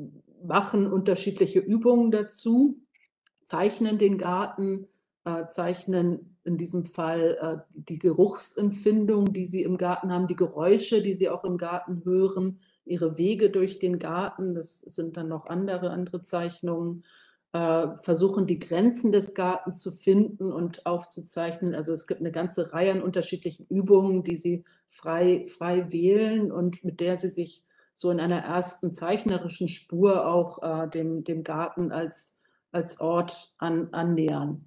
machen unterschiedliche Übungen dazu, zeichnen den Garten, äh, zeichnen in diesem Fall, äh, die Geruchsempfindung, die sie im Garten haben, die Geräusche, die sie auch im Garten hören, ihre Wege durch den Garten. Das sind dann noch andere andere Zeichnungen. Äh, versuchen, die Grenzen des Gartens zu finden und aufzuzeichnen. Also, es gibt 'ne ganze Reihe an unterschiedlichen Übungen, die sie frei frei wählen und mit der sie sich so in einer ersten zeichnerischen Spur auch, äh, dem dem Garten als als Ort an annähern.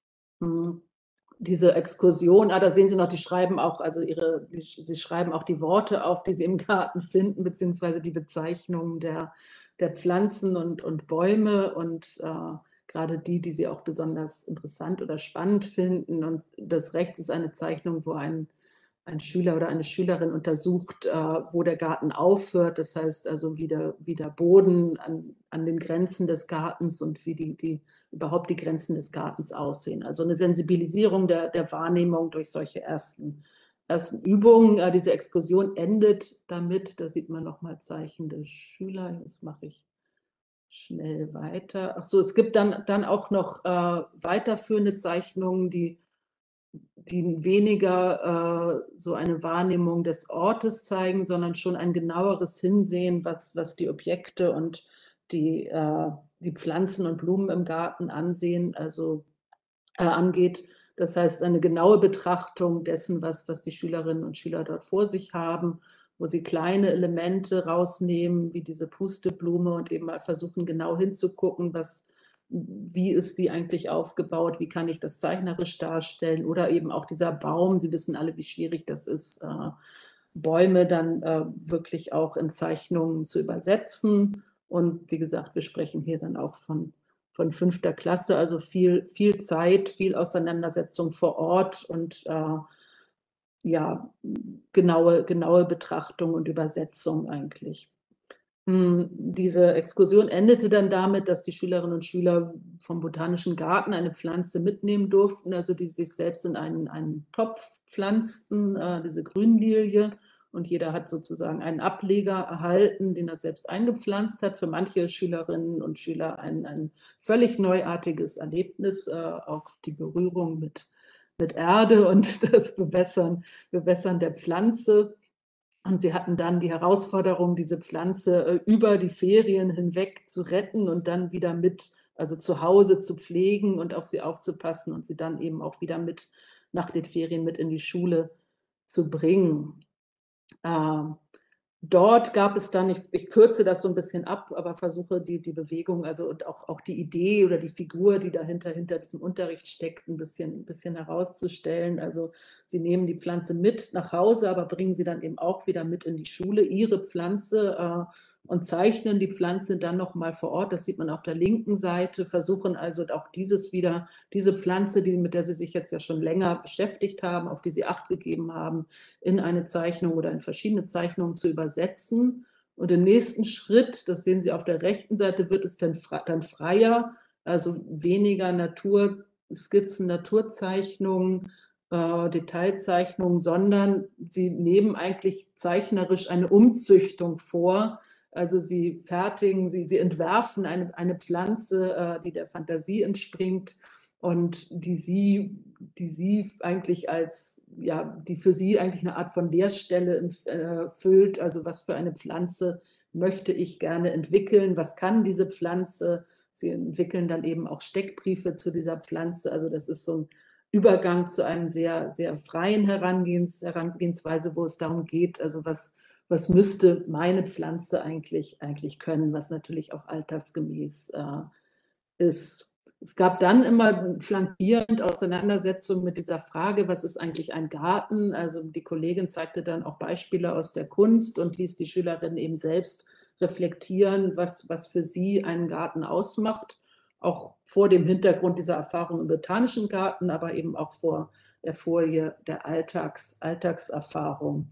Hm, diese Exkursion ah, da sehen Sie noch, die schreiben auch also ihre die sie schreiben auch die Worte auf, die sie im Garten finden, beziehungsweise die Bezeichnungen der der Pflanzen und und Bäume und, äh, grade die, die sie auch besonders interessant oder spannend finden. Und das rechts ist eine Zeichnung, wo ein ein Schüler oder eine Schülerin untersucht, äh, wo der Garten aufhört. Das heißt also, wie der wie der Boden an an den Grenzen des Gartens und wie die die überhaupt die Grenzen des Gartens aussehen. Also, 'ne Sensibilisierung der der Wahrnehmung durch solche ersten ersten Übungen. Äh, diese Exkursion endet damit da sieht man noch mal Zeichen der Schüler. Jetzt mache ich schnell weiter. Ach so, es gibt dann dann auch noch, äh, weiterführende Zeichnungen, die die weniger, äh, so eine Wahrnehmung des Ortes zeigen, sondern schon ein genaueres Hinsehen, was was die Objekte und die äh, die Pflanzen und Blumen im Garten ansehen also, äh, angeht. Das heißt, eine genaue Betrachtung dessen, was was die Schülerinnen und Schüler dort vor sich haben, wo sie kleine Elemente rausnehmen, wie diese Pusteblume und eben mal versuchen, genau hinzugucken, was wie ist die eigentlich aufgebaut? Wie kann ich das zeichnerisch darstellen? Oder eben auch dieser Baum. Sie wissen alle, wie schwierig das ist, äh, Bäume dann, äh, wirklich auch in Zeichnungen zu übersetzen. Und wie gesagt, wir sprechen hier dann auch von von fünfter Klasse, also viel viel Zeit, viel Auseinandersetzung vor Ort und, äh, ja, genaue genaue Betrachtung und Übersetzung eigentlich. Hm, diese Exkursion endete dann damit, dass die Schülerinnen und Schüler vom Botanischen Garten eine Pflanze mitnehmen durften, also die sich selbst in einen einen Topf pflanzten, äh, diese Grünlilie. Und jeder hat sozusagen einen Ableger erhalten, den er selbst eingepflanzt hat. Für manche Schülerinnen und Schüler ein ein völlig neuartiges Erlebnis, äh, auch die Berührung mit mit Erde und das Bewässern Bewässern der Pflanze. Und sie hatten dann die Herausforderung, diese Pflanze, äh, über die Ferien hinweg zu retten und dann wieder mit also zu Hause zu pflegen und auf sie aufzupassen und sie dann eben auch wieder mit nach den Ferien mit in die Schule zu bringen. Ähm, dort gab es dann ich ich kürze das so 'n bisschen ab, aber versuche die die Bewegung, also und auch auch die Idee oder die Figur, die dahinter hinter diesem Unterricht steckt, 'n bisschen bisschen herauszustellen. Also, sie nehmen die Pflanze mit nach Hause, aber bringen sie dann eben auch wieder mit in die Schule, ihre Pflanze, äh, und zeichnen die Pflanze dann noch mal vor Ort. Das sieht man auf der linken Seite, versuchen also auch dieses wieder diese Pflanze, die mit der sie sich jetzt ja schon länger beschäftigt haben, auf die sie Acht gegeben haben, in eine Zeichnung oder in verschiedene Zeichnungen zu übersetzen. Und im nächsten Schritt, das sehen Sie auf der rechten Seite, wird es dann frei dann freier, also weniger Naturskizzen, Naturzeichnungen, äh, Detailzeichnungen, sondern sie nehmen eigentlich zeichnerisch eine Umzüchtung vor. Also, sie fertigen sie sie entwerfen eine eine Pflanze, äh, die der Fantasie entspringt und die sie die sie eigentlich als ja, die für sie eigentlich 'ne Art von Leerstelle entf äh, füllt. Also, was für eine Pflanze möchte ich gerne entwickeln? Was kann diese Pflanze? Sie entwickeln dann eben auch Steckbriefe zu dieser Pflanze. Also, das ist so 'n Übergang zu einem sehr, sehr freien Herangehens Herangehensweise, wo es darum geht, also was was müsste meine Pflanze eigentlich eigentlich können, was natürlich auch altersgemäß, äh, ist. Es gab dann immer flankierend Auseinandersetzungen mit dieser Frage: „Was ist eigentlich ein Garten?“ Also, die Kollegin zeigte dann auch Beispiele aus der Kunst und ließ die Schülerinnen eben selbst reflektieren, was was für sie einen Garten ausmacht, auch vor dem Hintergrund dieser Erfahrung im Botanischen Garten, aber eben auch vor der Folie der Alltags Alltagserfahrung.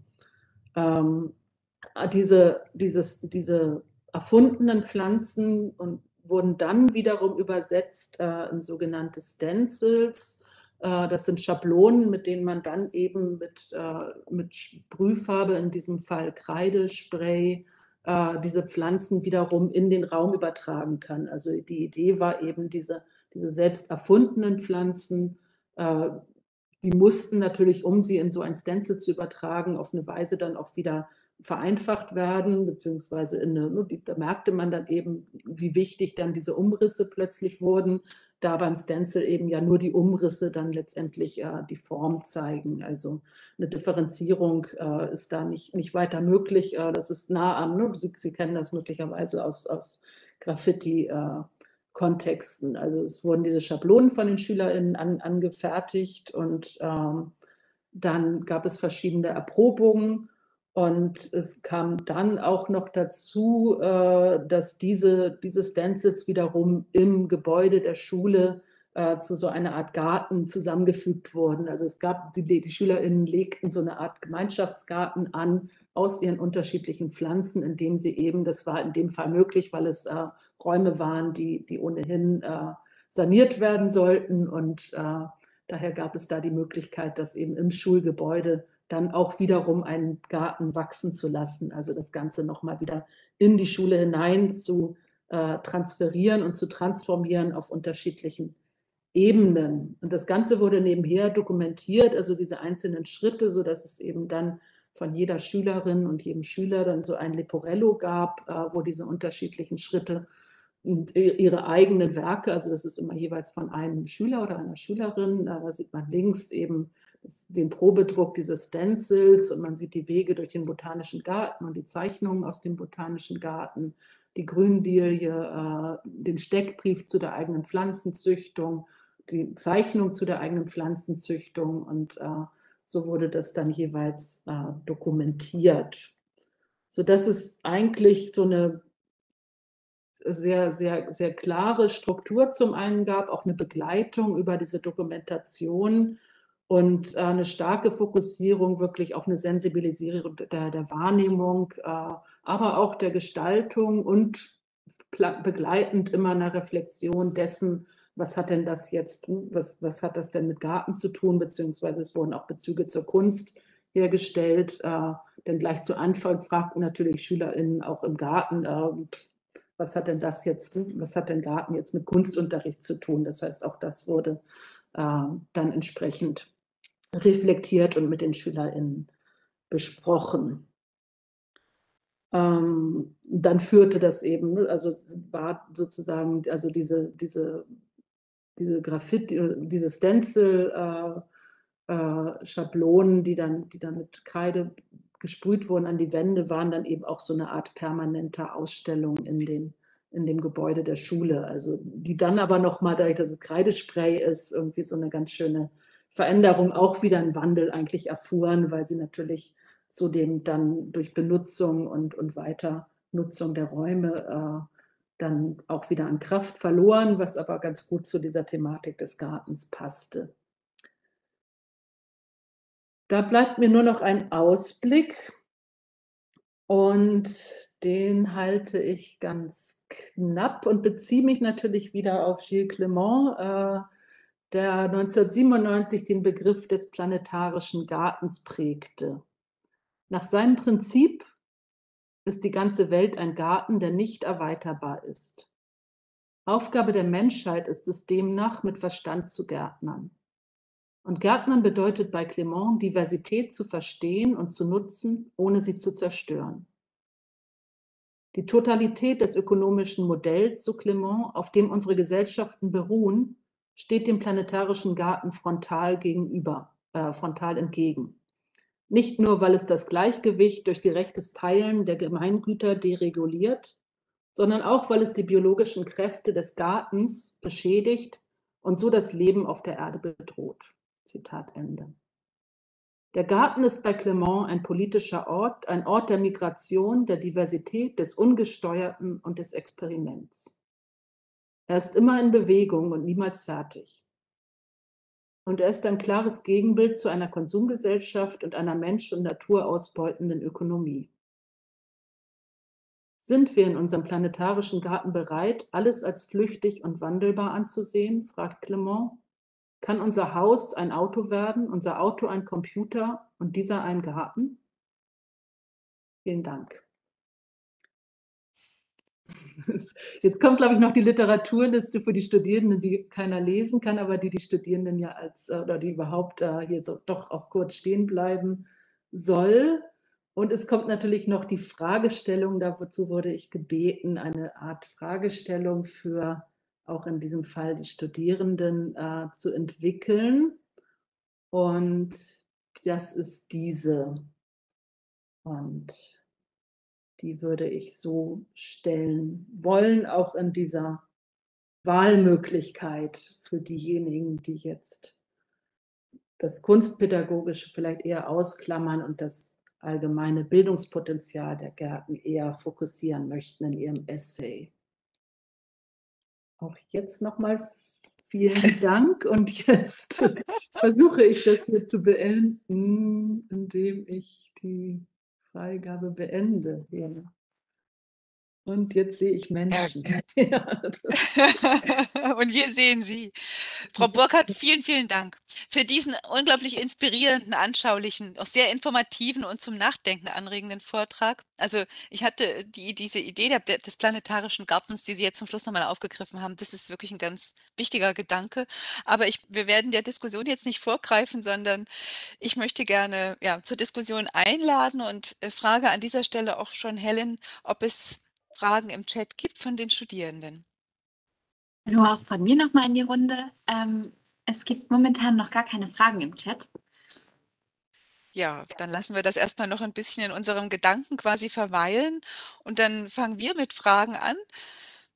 Ähm, ah, diese dieses diese erfundenen Pflanzen und wurden dann wiederum übersetzt, äh, in sogenannte Stencils. Äh, das sind Schablonen, mit denen man dann eben mit äh, mit Sprühfarbe, in diesem Fall Kreidespray, äh, diese Pflanzen wiederum in den Raum übertragen kann. Also, die Idee war eben, diese diese selbst erfundenen Pflanzen, äh, die mussten natürlich, um sie in so ein Stencil zu übertragen, auf 'ne Weise dann auch wieder vereinfacht werden, beziehungsweise in 'ne ne, da merkte man dann eben, wie wichtig dann diese Umrisse plötzlich wurden, da beim Stencil eben ja nur die Umrisse dann letztendlich, äh, die Form zeigen. Also, 'ne Differenzierung, äh, ist da nicht nicht weiter möglich. Äh, das ist nah am ne, Sie Sie kennen das möglicherweise aus aus Graffiti, äh, Kontexten. Also, es wurden diese Schablonen von den SchülerInnen an angefertigt und, ähm, dann gab es verschiedene Erprobungen und es kam dann auch noch dazu, äh, dass diese diese Stencils wiederum im Gebäude der Schule, äh, zu so einer Art Garten zusammengefügt wurden. Also, es gab die die SchülerInnen legten so 'ne Art Gemeinschaftsgarten an aus ihren unterschiedlichen Pflanzen, indem sie eben das war in dem Fall möglich, weil es, äh, Räume waren, die die ohnehin, äh, saniert werden sollten und, äh, daher gab es da die Möglichkeit, das eben im Schulgebäude dann auch wiederum einen Garten wachsen zu lassen. Also, das Ganze noch mal wieder in die Schule hinein zu, äh, transferieren und zu transformieren auf unterschiedlichen Ebenen. Und das Ganze wurde nebenher dokumentiert, also diese einzelnen Schritte, sodass es eben dann von jeder Schülerin und jedem Schüler dann so ein Leporello gab, äh, wo diese unterschiedlichen Schritte und i ihre eigenen Werke also, das ist immer jeweils von einem Schüler oder einer Schülerin. Äh, da sieht man links eben das den Probedruck dieses Stencils und man sieht die Wege durch den Botanischen Garten und die Zeichnungen aus dem Botanischen Garten, die Grünlilie, äh, den Steckbrief zu der eigenen Pflanzenzüchtung, die Zeichnung zu der eigenen Pflanzenzüchtung und, äh, so wurde das dann jeweils, äh, dokumentiert. Sodass es eigentlich so 'ne sehr, sehr, sehr klare Struktur zum einen gab, auch 'ne Begleitung über diese Dokumentation und, äh, 'ne starke Fokussierung wirklich auf 'ne Sensibilisierung der der Wahrnehmung, äh, aber auch der Gestaltung und pla begleitend immer 'ner Reflexion dessen: „Was hat denn das jetzt hm, was was hat das denn mit Garten zu tun?“ Beziehungsweise es wurden auch Bezüge zur Kunst hergestellt, äh, denn gleich zu Anfang fragten natürlich SchülerInnen auch im Garten, ähm: „Was hat denn das jetzt hm, was hat denn Garten jetzt mit Kunstunterricht zu tun?“ Das heißt, auch das wurde, ähm, dann entsprechend reflektiert und mit den SchülerInnen besprochen. Ähm, dann führte das eben ne, also war sozusagen also diese diese diese Graffiti oder diese Stencil, äh, äh, Schablonen, die dann die dann mit Kreide gesprüht wurden an die Wände, waren dann eben auch so 'ne Art permanenter Ausstellung in den in dem Gebäude der Schule. Also, die dann aber noch mal dadurch, dass es Kreidespray ist, irgendwie so 'ne ganz schöne Veränderung, auch wieder 'n Wandel eigentlich erfuhren, weil sie natürlich zudem dann durch Benutzung und und Weiternutzung der Räume, äh, dann auch wieder an Kraft verloren, was aber ganz gut zu dieser Thematik des Gartens passte. Da bleibt mir nur noch ein Ausblick und den halte ich ganz knapp und beziehe mich natürlich wieder auf Gilles Clément, äh, der neunzehnhundertsiebenundneunzig den Begriff des planetarischen Gartens prägte. Nach seinem Prinzip ist die ganze Welt ein Garten, der nicht erweiterbar ist. Aufgabe der Menschheit ist es demnach, mit Verstand zu gärtnern. Und Gärtnern bedeutet bei Clément, Diversität zu verstehen und zu nutzen, ohne sie zu zerstören. Die Totalität des ökonomischen Modells, so Clément, auf dem unsere Gesellschaften beruhen, steht dem planetarischen Garten frontal gegenüber äh, frontal entgegen. Nicht nur, weil es das Gleichgewicht durch gerechtes Teilen der Gemeingüter dereguliert, sondern auch, weil es die biologischen Kräfte des Gartens beschädigt und so das Leben auf der Erde bedroht. Zitat Ende. Der Garten ist bei Clément ein politischer Ort, ein Ort der Migration, der Diversität, des Ungesteuerten und des Experiments. Er ist immer in Bewegung und niemals fertig. Und er ist ein klares Gegenbild zu einer Konsumgesellschaft und einer mensch und Natur ausbeutenden Ökonomie. Sind wir in unserem planetarischen Garten bereit, alles als flüchtig und wandelbar anzusehen, fragt Clément. Kann unser Haus ein Auto werden, unser Auto ein Computer und dieser ein Garten? Vielen Dank. Jetzt kommt, glaube ich, noch die Literaturliste für die Studierenden, die keiner lesen kann, aber die die Studierenden ja als äh, oder die überhaupt, äh, hier so doch auch kurz stehen bleiben soll. Und es kommt natürlich noch die Fragestellung, dazu wurde ich gebeten, eine Art Fragestellung für auch in diesem Fall die Studierenden, äh, zu entwickeln. Und das ist diese. Und die würde ich so stellen wollen, auch in dieser Wahlmöglichkeit für diejenigen, die jetzt das Kunstpädagogische vielleicht eher ausklammern und das allgemeine Bildungspotenzial der Gärten eher fokussieren möchten in ihrem Essay. Auch jetzt noch mal vielen Dank und jetzt versuche ich das hier zu beenden, indem ich die Freigabe beende hier. Und jetzt sehe ich Ja. Menschen. Ja, das Und wir sehen Sie. Frau Burkhardt, vielen, vielen Dank für diesen unglaublich inspirierenden, anschaulichen, auch sehr informativen und zum Nachdenken anregenden Vortrag. Also, ich hatte die diese Idee der Pla des planetarischen Gartens, die Sie jetzt zum Schluss noch mal aufgegriffen haben, das ist wirklich 'n ganz wichtiger Gedanke. Aber ich wir werden der Diskussion jetzt nicht vorgreifen, sondern ich möchte gerne, ja, zur Diskussion einladen und, äh, frage an dieser Stelle auch schon Helen, ob es Fragen im Chat gibt von den Studierenden. Hallo auch von mir noch mal in die Runde. Ähm, es gibt momentan noch gar keine Fragen im Chat. Ja, dann lassen wir das erst mal noch 'n bisschen in unserem Gedanken quasi verweilen und dann fangen wir mit Fragen an.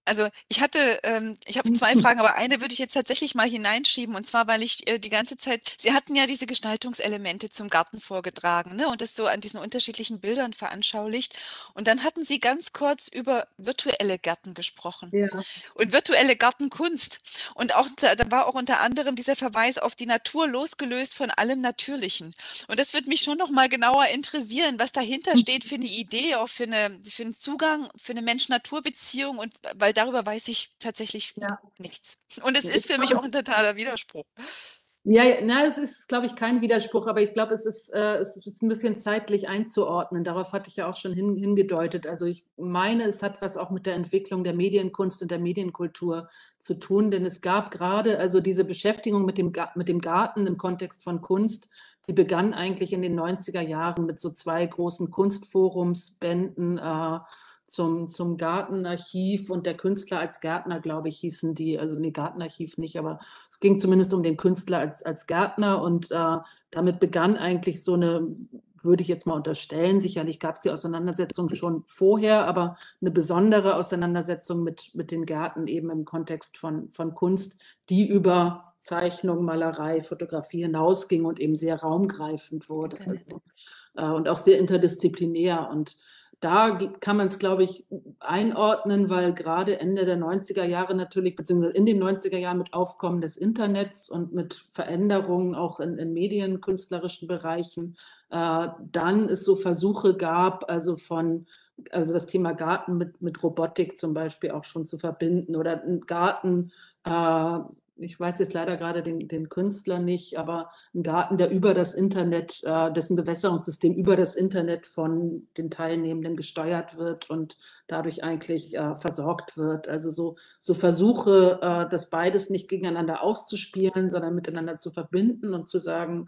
Also ich hatte, ähm, ich habe zwei Fragen, aber eine würde ich jetzt tatsächlich mal hineinschieben. Und zwar, weil ich äh, die ganze Zeit, Sie hatten ja diese Gestaltungselemente zum Garten vorgetragen, ne? Und das so an diesen unterschiedlichen Bildern veranschaulicht. Und dann hatten Sie ganz kurz über virtuelle Gärten gesprochen Ja. und virtuelle Gartenkunst. Und auch da, da war auch unter anderem dieser Verweis auf die Natur losgelöst von allem Natürlichen. Und das würde mich schon noch mal genauer interessieren, was dahinter steht für eine Idee, auch für eine, für einen Zugang, für eine Mensch-Natur-Beziehung. Und weil darüber weiß ich tatsächlich Ja. nichts. Und es Ja, ist ich für mich auch ein totaler Widerspruch. Ja, ja, na, es ist, glaube ich, kein Widerspruch, aber ich glaube, es ist, äh, es ist ein bisschen zeitlich einzuordnen. Darauf hatte ich ja auch schon hin, hingedeutet. Also ich meine, es hat was auch mit der Entwicklung der Medienkunst und der Medienkultur zu tun, denn es gab gerade, also diese Beschäftigung mit dem, Ga- mit dem Garten im Kontext von Kunst, die begann eigentlich in den neunziger Jahren mit so zwei großen Kunstforumsbänden, äh, zum, zum Gartenarchiv und der Künstler als Gärtner, glaube ich, hießen die, also nee, Gartenarchiv nicht, aber es ging zumindest um den Künstler als, als Gärtner und äh, damit begann eigentlich so eine, würde ich jetzt mal unterstellen, sicherlich gab es die Auseinandersetzung schon vorher, aber eine besondere Auseinandersetzung mit, mit den Gärten eben im Kontext von, von Kunst, die über Zeichnung, Malerei, Fotografie hinausging und eben sehr raumgreifend wurde. Internet. Also, äh, und auch sehr interdisziplinär. Und da kann man es, glaube ich, einordnen, weil gerade Ende der neunziger Jahre natürlich, beziehungsweise in den neunziger Jahren mit Aufkommen des Internets und mit Veränderungen auch in, in medienkünstlerischen Bereichen, äh, dann es so Versuche gab, also von, also das Thema Garten mit, mit Robotik zum Beispiel auch schon zu verbinden oder ein Garten, äh, ich weiß jetzt leider gerade den, den Künstler nicht, aber ein Garten, der über das Internet, äh, dessen Bewässerungssystem über das Internet von den Teilnehmenden gesteuert wird und dadurch eigentlich äh, versorgt wird. Also so, so Versuche, äh, das beides nicht gegeneinander auszuspielen, sondern miteinander zu verbinden und zu sagen,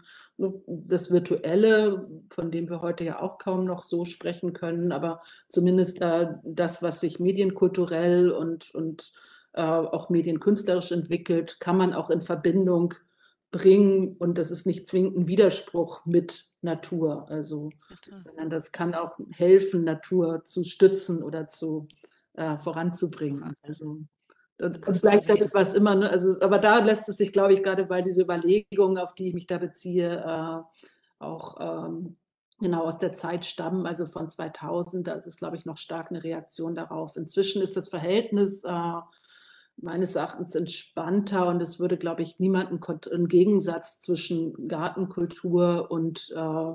das Virtuelle, von dem wir heute ja auch kaum noch so sprechen können, aber zumindest äh, das, was sich medienkulturell und, und äh, auch medienkünstlerisch entwickelt, kann man auch in Verbindung bringen und das ist nicht zwingend ein Widerspruch mit Natur. Also, sondern das kann auch helfen, Natur zu stützen oder zu äh, voranzubringen. Also, und, und gleichzeitig Auszusehen. war es immer, ne, also, aber da lässt es sich, glaube ich, gerade weil diese Überlegungen, auf die ich mich da beziehe, äh, auch ähm, genau aus der Zeit stammen, also von zweitausend, da ist es, glaube ich, noch stark eine Reaktion darauf. Inzwischen ist das Verhältnis äh, meines Erachtens entspannter und es würde, glaube ich, niemanden einen Gegensatz zwischen Gartenkultur und äh,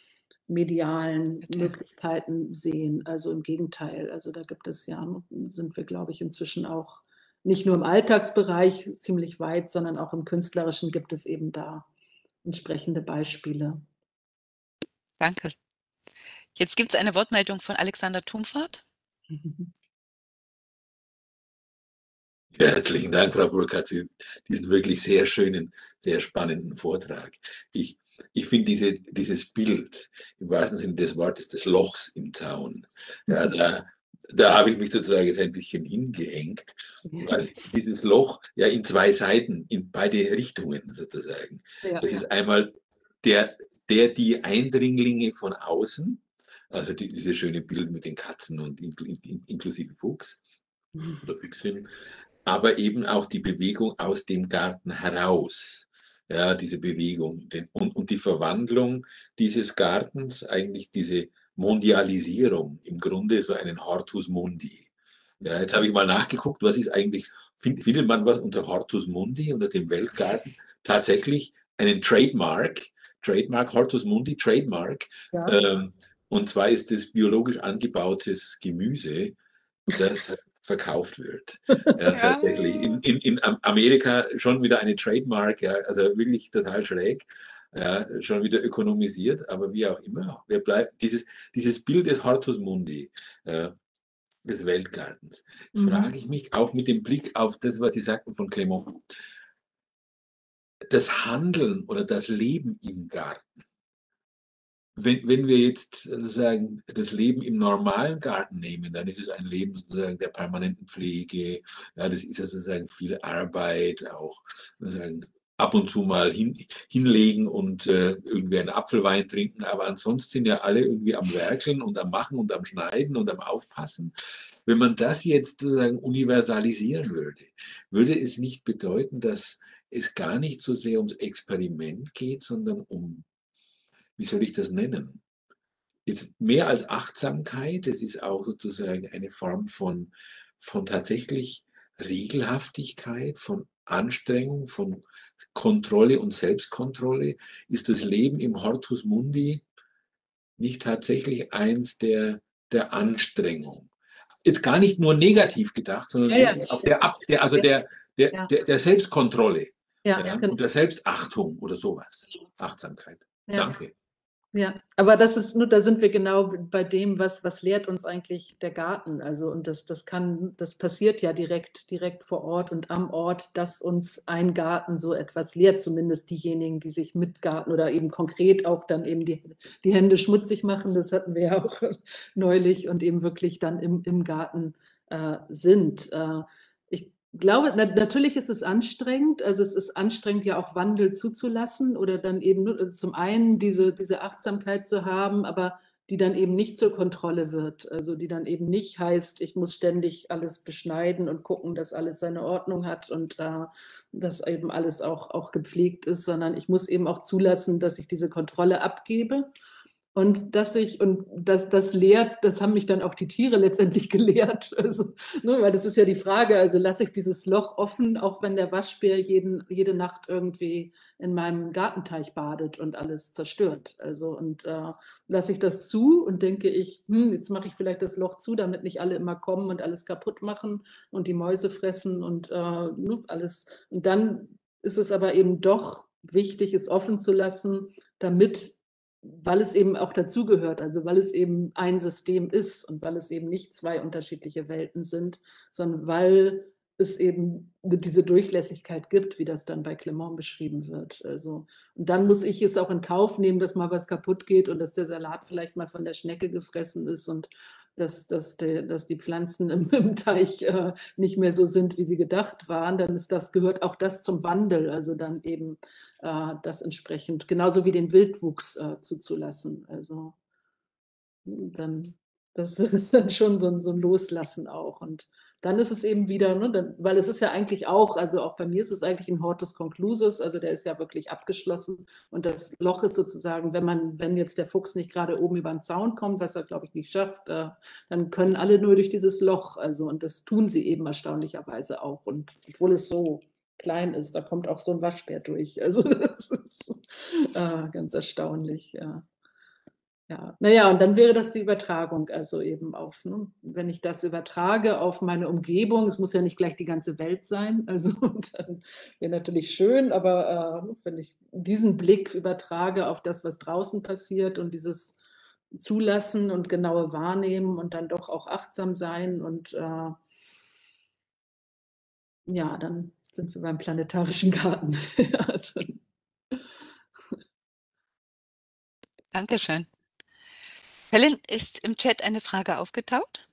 medialen Möglichkeiten sehen. Also im Gegenteil, also da gibt es ja, sind wir, glaube ich, inzwischen auch nicht nur im Alltagsbereich ziemlich weit, sondern auch im Künstlerischen gibt es eben da entsprechende Beispiele. Danke. Jetzt gibt es eine Wortmeldung von Alexander Tumfahrt. Ja, herzlichen Dank, Frau Burkhardt, für diesen wirklich sehr schönen, sehr spannenden Vortrag. Ich, ich finde diese, dieses Bild im wahrsten Sinne des Wortes des Lochs im Zaun, ja, da, da habe ich mich sozusagen jetzt ein bisschen hingehängt, weil dieses Loch ja in zwei Seiten, in beide Richtungen sozusagen. Ja. Es ist einmal der, der die Eindringlinge von außen, also die, dieses schöne Bild mit den Katzen und inklusive Fuchs oder Füchsin, aber eben auch die Bewegung aus dem Garten heraus. Ja, diese Bewegung den, und, und die Verwandlung dieses Gartens, eigentlich diese Mondialisierung, im Grunde so einen Hortus Mundi. Ja, jetzt habe ich mal nachgeguckt, was ist eigentlich, find, findet man was unter Hortus Mundi, unter dem Weltgarten? Tatsächlich einen Trademark, Trademark, Hortus Mundi, Trademark. Ja. Ähm, und zwar ist es biologisch angebautes Gemüse, das verkauft wird. Ja, tatsächlich. In, in, in Amerika schon wieder eine Trademark, ja, also wirklich total schräg, ja, schon wieder ökonomisiert, aber wie auch immer. Wir bleiben, dieses, dieses Bild des Hortus Mundi, ja, des Weltgartens. Jetzt Mhm. frage ich mich auch mit dem Blick auf das, was Sie sagten von Clement, das Handeln oder das Leben im Garten. Wenn, wenn wir jetzt sozusagen das Leben im normalen Garten nehmen, dann ist es ein Leben sozusagen der permanenten Pflege. Ja, das ist ja sozusagen viel Arbeit, auch sozusagen ab und zu mal hin, hinlegen und äh, irgendwie einen Apfelwein trinken, aber ansonsten sind ja alle irgendwie am Werkeln und am Machen und am Schneiden und am Aufpassen. Wenn man das jetzt sozusagen universalisieren würde, würde es nicht bedeuten, dass es gar nicht so sehr ums Experiment geht, sondern um, wie soll ich das nennen? Jetzt mehr als Achtsamkeit, es ist auch sozusagen eine Form von, von tatsächlich Regelhaftigkeit, von Anstrengung, von Kontrolle und Selbstkontrolle. Ist das Leben im Hortus Mundi nicht tatsächlich eins der, der Anstrengung? Jetzt gar nicht nur negativ gedacht, sondern Ja, ja. auch der, Ab, der, also der, der, Ja. der, der Selbstkontrolle Ja, ja, genau. und der Selbstachtung oder sowas. Achtsamkeit. Ja. Danke. Ja, aber das ist nur, da sind wir genau bei dem, was, was lehrt uns eigentlich der Garten. Also, und das, das kann, das passiert ja direkt, direkt vor Ort und am Ort, dass uns ein Garten so etwas lehrt, zumindest diejenigen, die sich mit Garten oder eben konkret auch dann eben die, die Hände schmutzig machen. Das hatten wir ja auch neulich und eben wirklich dann im, im Garten äh, sind. Äh, ich glaube, na, natürlich ist es anstrengend. Also es ist anstrengend, ja auch Wandel zuzulassen oder dann eben nur, zum einen diese, diese Achtsamkeit zu haben, aber die dann eben nicht zur Kontrolle wird. Also die dann eben nicht heißt, ich muss ständig alles beschneiden und gucken, dass alles seine Ordnung hat und äh, dass eben alles auch, auch gepflegt ist, sondern ich muss eben auch zulassen, dass ich diese Kontrolle abgebe. Und dass ich, und das, das lehrt, das haben mich dann auch die Tiere letztendlich gelehrt. Also, ne, weil das ist ja die Frage, also lasse ich dieses Loch offen, auch wenn der Waschbär jeden, jede Nacht irgendwie in meinem Gartenteich badet und alles zerstört. Also, und äh, lasse ich das zu und denke ich, hm, jetzt mache ich vielleicht das Loch zu, damit nicht alle immer kommen und alles kaputt machen und die Mäuse fressen und äh, ne, alles. Und dann ist es aber eben doch wichtig, es offen zu lassen, damit, weil es eben auch dazugehört, also weil es eben ein System ist und weil es eben nicht zwei unterschiedliche Welten sind, sondern weil es eben diese Durchlässigkeit gibt, wie das dann bei Clement beschrieben wird. Also, und dann muss ich es auch in Kauf nehmen, dass mal was kaputt geht und dass der Salat vielleicht mal von der Schnecke gefressen ist und dass, dass, der, dass die Pflanzen im, im Teich äh, nicht mehr so sind, wie sie gedacht waren. Dann ist das, gehört auch das zum Wandel, also dann eben äh, das entsprechend, genauso wie den Wildwuchs äh, zuzulassen. Also dann, das ist dann schon so ein, so ein Loslassen auch. Und dann ist es eben wieder, ne, dann, weil es ist ja eigentlich auch, also auch bei mir ist es eigentlich ein Hortus conclusus, also der ist ja wirklich abgeschlossen. Und das Loch ist sozusagen, wenn man, wenn jetzt der Fuchs nicht gerade oben über den Zaun kommt, was er, glaube ich, nicht schafft, äh, dann können alle nur durch dieses Loch. Also, und das tun sie eben erstaunlicherweise auch. Und obwohl es so klein ist, da kommt auch so ein Waschbär durch. Also das ist äh, ganz erstaunlich, ja. Ja, naja, und dann wäre das die Übertragung, also eben auf, ne, wenn ich das übertrage auf meine Umgebung, es muss ja nicht gleich die ganze Welt sein, also dann wäre natürlich schön, aber äh, wenn ich diesen Blick übertrage auf das, was draußen passiert und dieses Zulassen und genaue Wahrnehmen und dann doch auch achtsam sein und äh, ja, dann sind wir beim planetarischen Garten. Ja, dann- Dankeschön. Helen, ist im Chat eine Frage aufgetaucht?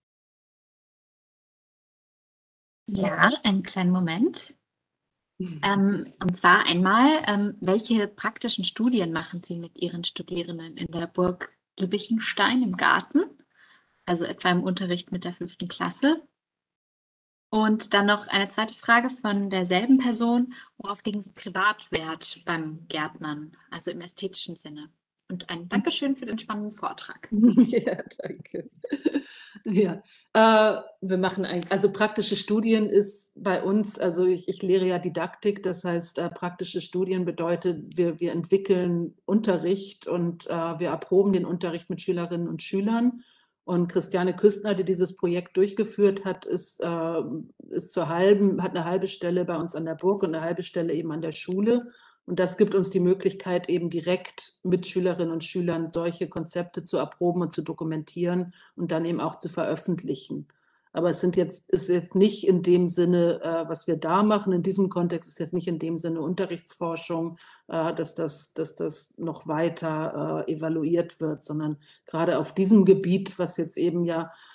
Ja, einen kleinen Moment. Ähm, und zwar einmal, ähm, welche praktischen Studien machen Sie mit Ihren Studierenden in der Burg Giebichenstein im Garten? Also etwa im Unterricht mit der fünften Klasse? Und dann noch eine zweite Frage von derselben Person. Worauf legen Sie Privatwert beim Gärtnern, also im ästhetischen Sinne? Und ein Dankeschön für den spannenden Vortrag. Ja, danke. Ja, äh, wir machen ein, also praktische Studien ist bei uns, also ich, ich lehre ja Didaktik, das heißt, äh, praktische Studien bedeutet, wir, wir entwickeln Unterricht und äh, wir erproben den Unterricht mit Schülerinnen und Schülern. Und Christiane Küstner, die dieses Projekt durchgeführt hat, ist, äh, ist zur halben, hat eine halbe Stelle bei uns an der Burg und eine halbe Stelle eben an der Schule. Und das gibt uns die Möglichkeit, eben direkt mit Schülerinnen und Schülern solche Konzepte zu erproben und zu dokumentieren und dann eben auch zu veröffentlichen. Aber es sind jetzt, ist jetzt nicht in dem Sinne, äh, was wir da machen, in diesem Kontext ist jetzt nicht in dem Sinne Unterrichtsforschung, äh, dass, das, dass das noch weiter äh, evaluiert wird, sondern gerade auf diesem Gebiet, was jetzt eben ja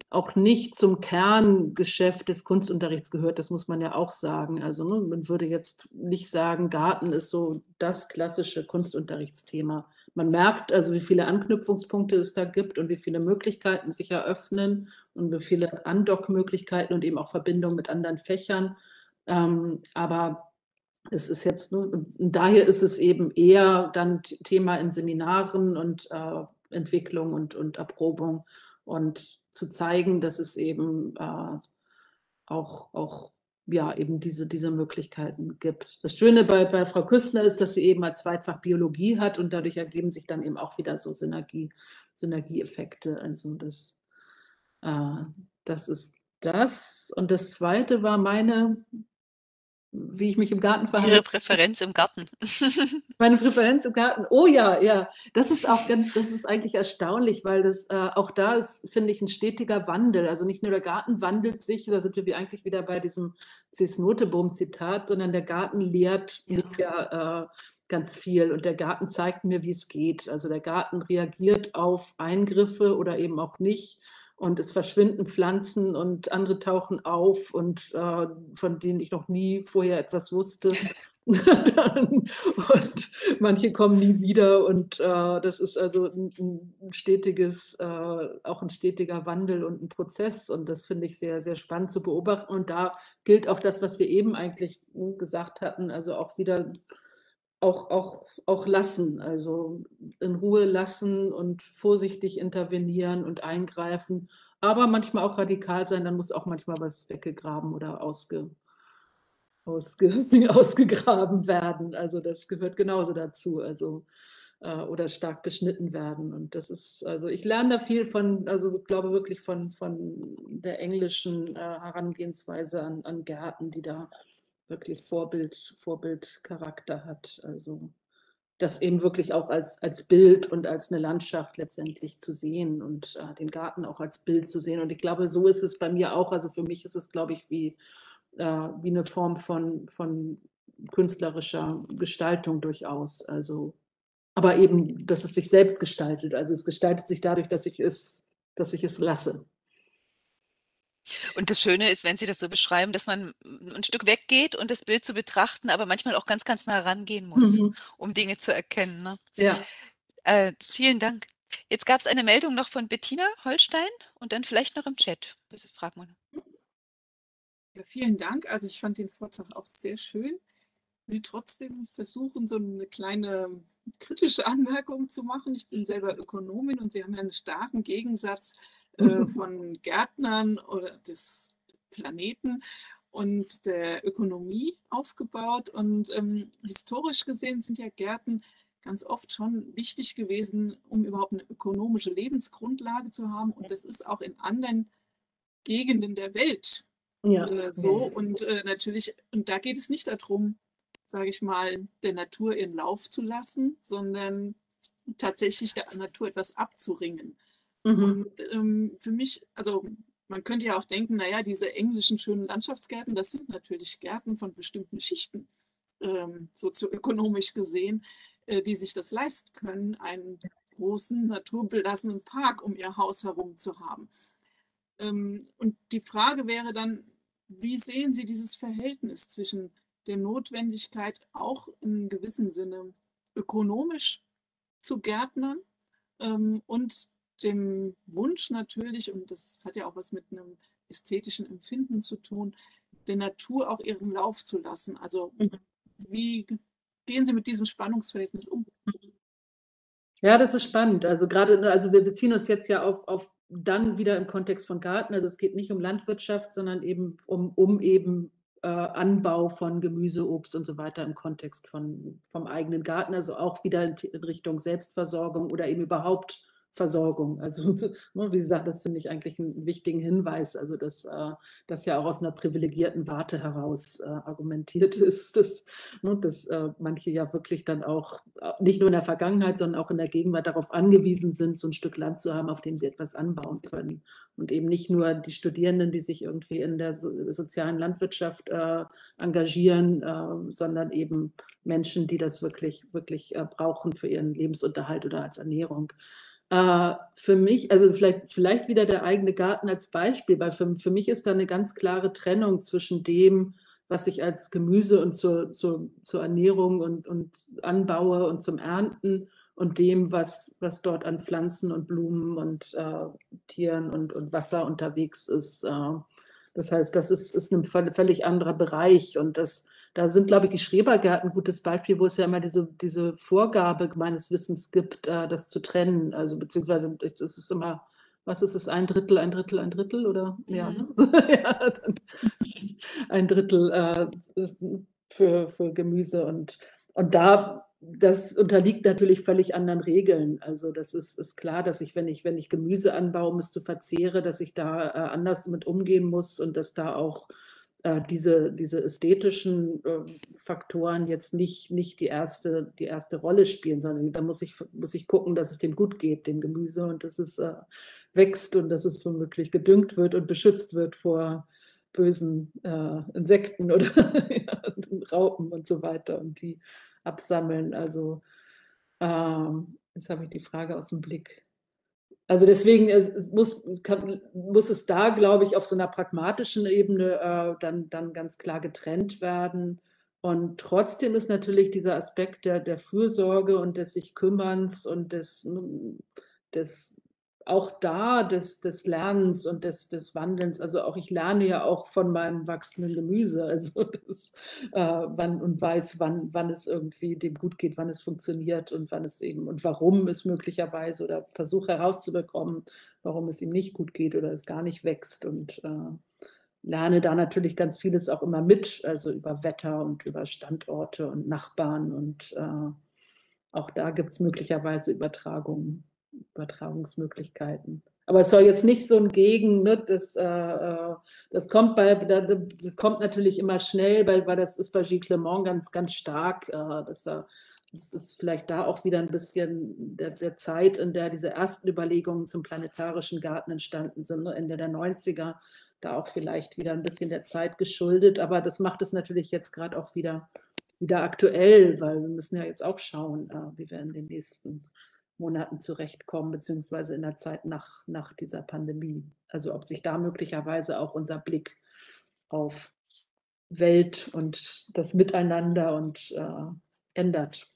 auch nicht zum Kerngeschäft des Kunstunterrichts gehört, das muss man ja auch sagen. Also, ne, man würde jetzt nicht sagen, Garten ist so das klassische Kunstunterrichtsthema. Man merkt also, wie viele Anknüpfungspunkte es da gibt und wie viele Möglichkeiten sich eröffnen und wie viele Andockmöglichkeiten und eben auch Verbindungen mit anderen Fächern. Ähm, aber es ist jetzt nur und daher ist es eben eher dann T Thema in Seminaren und, äh, Entwicklung und und Erprobung und zu zeigen, dass es eben, äh, auch auch, ja, eben diese diese Möglichkeiten gibt. Das Schöne bei bei Frau Küstner ist, dass sie eben als Zweitfach Biologie hat und dadurch ergeben sich dann eben auch wieder so Synergie Synergieeffekte. Also, das äh, das ist das. Und das Zweite war meine wie ich mich im Garten Ihre verhalte. Präferenz im Garten. Meine Präferenz im Garten. Oh ja, ja. Das ist auch ganz das ist eigentlich erstaunlich, weil das, äh auch da ist, finde ich, 'n stetiger Wandel. Also, nicht nur der Garten wandelt sich, da sind wir wie eigentlich wieder bei diesem Cies Noteboom-Zitat, sondern der Garten lehrt Ja. mich ja, äh, ganz viel und der Garten zeigt mir, wie's geht. Also, der Garten reagiert auf Eingriffe oder eben auch nicht und es verschwinden Pflanzen und andere tauchen auf und, äh, von denen ich noch nie vorher etwas wusste. Dann und manche kommen nie wieder und, äh, das ist also 'n 'n 'n stetiges äh, auch 'n stetiger Wandel und 'n Prozess und das finde ich sehr, sehr spannend zu beobachten und da gilt auch das, was wir eben eigentlich, hm, gesagt hatten, also auch wieder auch auch auch lassen, also in Ruhe lassen und vorsichtig intervenieren und eingreifen, aber manchmal auch radikal sein, dann muss auch manchmal was weggegraben oder ausge ausge ausgegraben werden. Also, das gehört genauso dazu, also äh, oder stark beschnitten werden. Und das ist also, ich lerne da viel von also, ich glaube wirklich von von der englischen, äh, Herangehensweise an an Gärten, die da wirklich Vorbild Vorbildcharakter hat. Also, das eben wirklich auch als als Bild und als 'ne Landschaft letztendlich zu sehen und, äh, den Garten auch als Bild zu sehen. Und ich glaube, so ist es bei mir auch. Also, für mich ist es, glaube ich, wie äh, wie 'ne Form von von künstlerischer Gestaltung durchaus. Also aber eben, dass es sich selbst gestaltet. Also, es gestaltet sich dadurch, dass ich es dass ich es lasse. Und das Schöne ist, wenn Sie das so beschreiben, dass man 'n Stück weggeht und das Bild zu betrachten, aber manchmal auch ganz, ganz nah rangehen muss, Mhm. um Dinge zu erkennen, ne? Ja. Äh, vielen Dank. Jetzt gab's eine Meldung noch von Bettina Holstein und dann vielleicht noch im Chat. Also, frag mal. Ja, vielen Dank. Also, ich fand den Vortrag auch sehr schön. Will trotzdem versuchen, so 'ne kleine kritische Anmerkung zu machen. Ich bin selber Ökonomin und Sie haben ja 'n starken Gegensatz, äh, von Gärtnern oder des Planeten und der Ökonomie aufgebaut. Und, ähm, historisch gesehen sind ja Gärten ganz oft schon wichtig gewesen, um überhaupt 'ne ökonomische Lebensgrundlage zu haben. Und das ist auch in anderen Gegenden der Welt, Ja. äh, Ja, so. ja. Und, äh, natürlich und da geht es nicht da drum, sage ich mal, der Natur ihren Lauf zu lassen, sondern tatsächlich der Natur etwas abzuringen. Mhm. Und, ähm, für mich also, man könnte ja auch denken, na ja, diese englischen schönen Landschaftsgärten, das sind natürlich Gärten von bestimmten Schichten, ähm, sozioökonomisch gesehen, äh, die sich das leisten können, einen großen naturbelassenen Park um ihr Haus herum zu haben. Ähm, und die Frage wäre dann: Wie sehen Sie dieses Verhältnis zwischen der Notwendigkeit, auch in gewissem Sinne ökonomisch zu gärtnern, ähm, und dem Wunsch natürlich, und das hat ja auch was mit 'nem ästhetischen Empfinden zu tun, der Natur auch ihren Lauf zu lassen? Also, Mhm. wie g gehen Sie mit diesem Spannungsverhältnis um? Mhm. Ja, das ist spannend. Also, grade, ne also, wir beziehen uns jetzt ja auf auf dann wieder im Kontext von Garten. Also, es geht nicht um Landwirtschaft, sondern eben um um eben, äh, Anbau von Gemüse, Obst und so weiter im Kontext von vom eigenen Garten, also auch wieder in T in Richtung Selbstversorgung oder eben überhaupt Versorgung. Also, ne, wie gesagt, das finde ich eigentlich 'n wichtigen Hinweis, also, dass, äh das ja auch aus 'ner privilegierten Warte heraus, äh, argumentiert ist, dass ne, dass, äh, manche ja wirklich dann auch, äh, nicht nur in der Vergangenheit, sondern auch in der Gegenwart darauf angewiesen sind, so 'n Stück Land zu haben, auf dem sie etwas anbauen können. Und eben nicht nur die Studierenden, die sich irgendwie in der so sozialen Landwirtschaft, äh, engagieren, äh, sondern eben Menschen, die das wirklich wirklich, äh, brauchen für ihren Lebensunterhalt oder als Ernährung. Äh, für mich also vielleicht vielleicht wieder der eigene Garten als Beispiel, weil für für mich ist da 'ne ganz klare Trennung zwischen dem, was ich als Gemüse und zur zur zur Ernährung und und anbaue und zum Ernten und dem, was was dort an Pflanzen und Blumen und, äh, Tieren und und Wasser unterwegs ist. Äh, das heißt, das ist ist 'n völ völlig anderer Bereich und das da sind, glaube ich, die Schrebergärten 'n gutes Beispiel, wo es ja immer diese diese Vorgabe meines Wissens gibt, äh, das zu trennen. Also, beziehungsweise das ist immer was ist es? Ein Drittel, ein Drittel, ein Drittel oder ja, ne? Mhm. So, ja, dann ein Drittel, äh, für für Gemüse und und da das unterliegt natürlich völlig anderen Regeln. Also, das ist ist klar, dass ich, wenn ich wenn ich Gemüse anbaue, um es zu verzehre, dass ich da, äh, anders mit umgehen muss und dass da auch, äh, diese diese ästhetischen, ähm, Faktoren jetzt nicht nicht die erste die erste Rolle spielen, sondern da muss ich f muss ich gucken, dass es dem gut geht, dem Gemüse und dass es, äh, wächst und dass es womöglich gedüngt wird und beschützt wird vor bösen, äh, Insekten oder ja, Raupen und so weiter und die absammeln. Also, ähm, jetzt habe ich die Frage aus'm Blick. Also, deswegen, es es muss kann muss es da, glaube ich, auf so 'ner pragmatischen Ebene, äh, dann dann ganz klar getrennt werden. Und trotzdem ist natürlich dieser Aspekt der der Fürsorge und des Sich-Kümmerns und des hm, des auch da des des Lernens und des des Wandelns. Also, auch ich lerne ja auch von meinem wachsenden Gemüse, also das, äh, wann und weiß, wann wann es irgendwie dem gut geht, wann es funktioniert und wann es eben und warum es möglicherweise oder versuche herauszubekommen, warum es ihm nicht gut geht oder es gar nicht wächst und, äh, lerne da natürlich ganz vieles auch immer mit, also über Wetter und über Standorte und Nachbarn und, äh, auch da gibt's möglicherweise Übertragungen Übertragungsmöglichkeiten. Aber es soll jetzt nicht so 'n Gegen ne, das, äh, äh das kommt bei da da kommt natürlich immer schnell, weil weil das ist bei Gilles Clément ganz, ganz stark, äh, dass er das ist vielleicht da auch wieder 'n bisschen der der Zeit, in der diese ersten Überlegungen zum planetarischen Garten entstanden sind, ne, Ende der Neunziger, da auch vielleicht wieder 'n bisschen der Zeit geschuldet. Aber das macht es natürlich jetzt grad auch wieder wieder aktuell, weil wir müssen ja jetzt auch schauen, äh, wie wir in den nächsten Monaten zurechtkommen, beziehungsweise in der Zeit nach nach dieser Pandemie. Also, ob sich da möglicherweise auch unser Blick auf Welt und das Miteinander und, äh, ändert.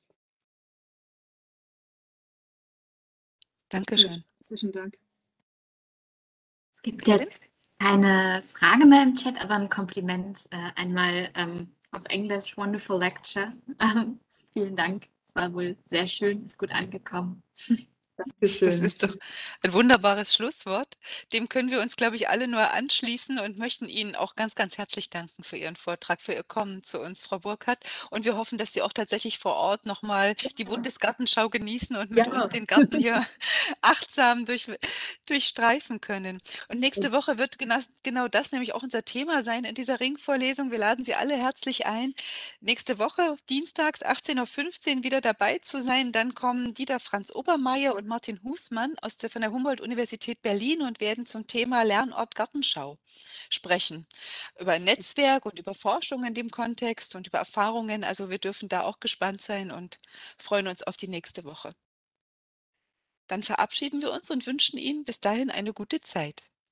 Ja, Dankeschön. herzlichen Dank. Es gibt Helen? jetzt keine Frage mehr im Chat, aber 'n Kompliment, äh, einmal, ähm, auf Englisch. Wonderful lecture. Ähm, vielen Dank. Es war wohl sehr schön, ist gut angekommen. Das Dankeschön. ist doch ein wunderbares Schlusswort. Dem können wir uns, glaube ich, alle nur anschließen und möchten Ihnen auch ganz, ganz herzlich danken für Ihren Vortrag, für Ihr Kommen zu uns, Frau Burkhardt. Und wir hoffen, dass Sie auch tatsächlich vor Ort noch mal die Ja. Bundesgartenschau genießen und mit uns Ja. den Garten hier achtsam durch durchstreifen können. Und nächste Woche wird genas genau das nämlich auch unser Thema sein in dieser Ringvorlesung. Wir laden Sie alle herzlich ein, nächste Woche dienstags achtzehn Uhr fünfzehn wieder dabei zu sein. Dann kommen Dieter Franz Obermaier und Martin Husmann aus der von der Humboldt-Universität Berlin und werden zum Thema Lernort Gartenschau sprechen. Über ein Netzwerk und über Forschung in dem Kontext und über Erfahrungen. Also, wir dürfen da auch gespannt sein und freuen uns auf die nächste Woche. Dann verabschieden wir uns und wünschen Ihnen bis dahin eine gute Zeit.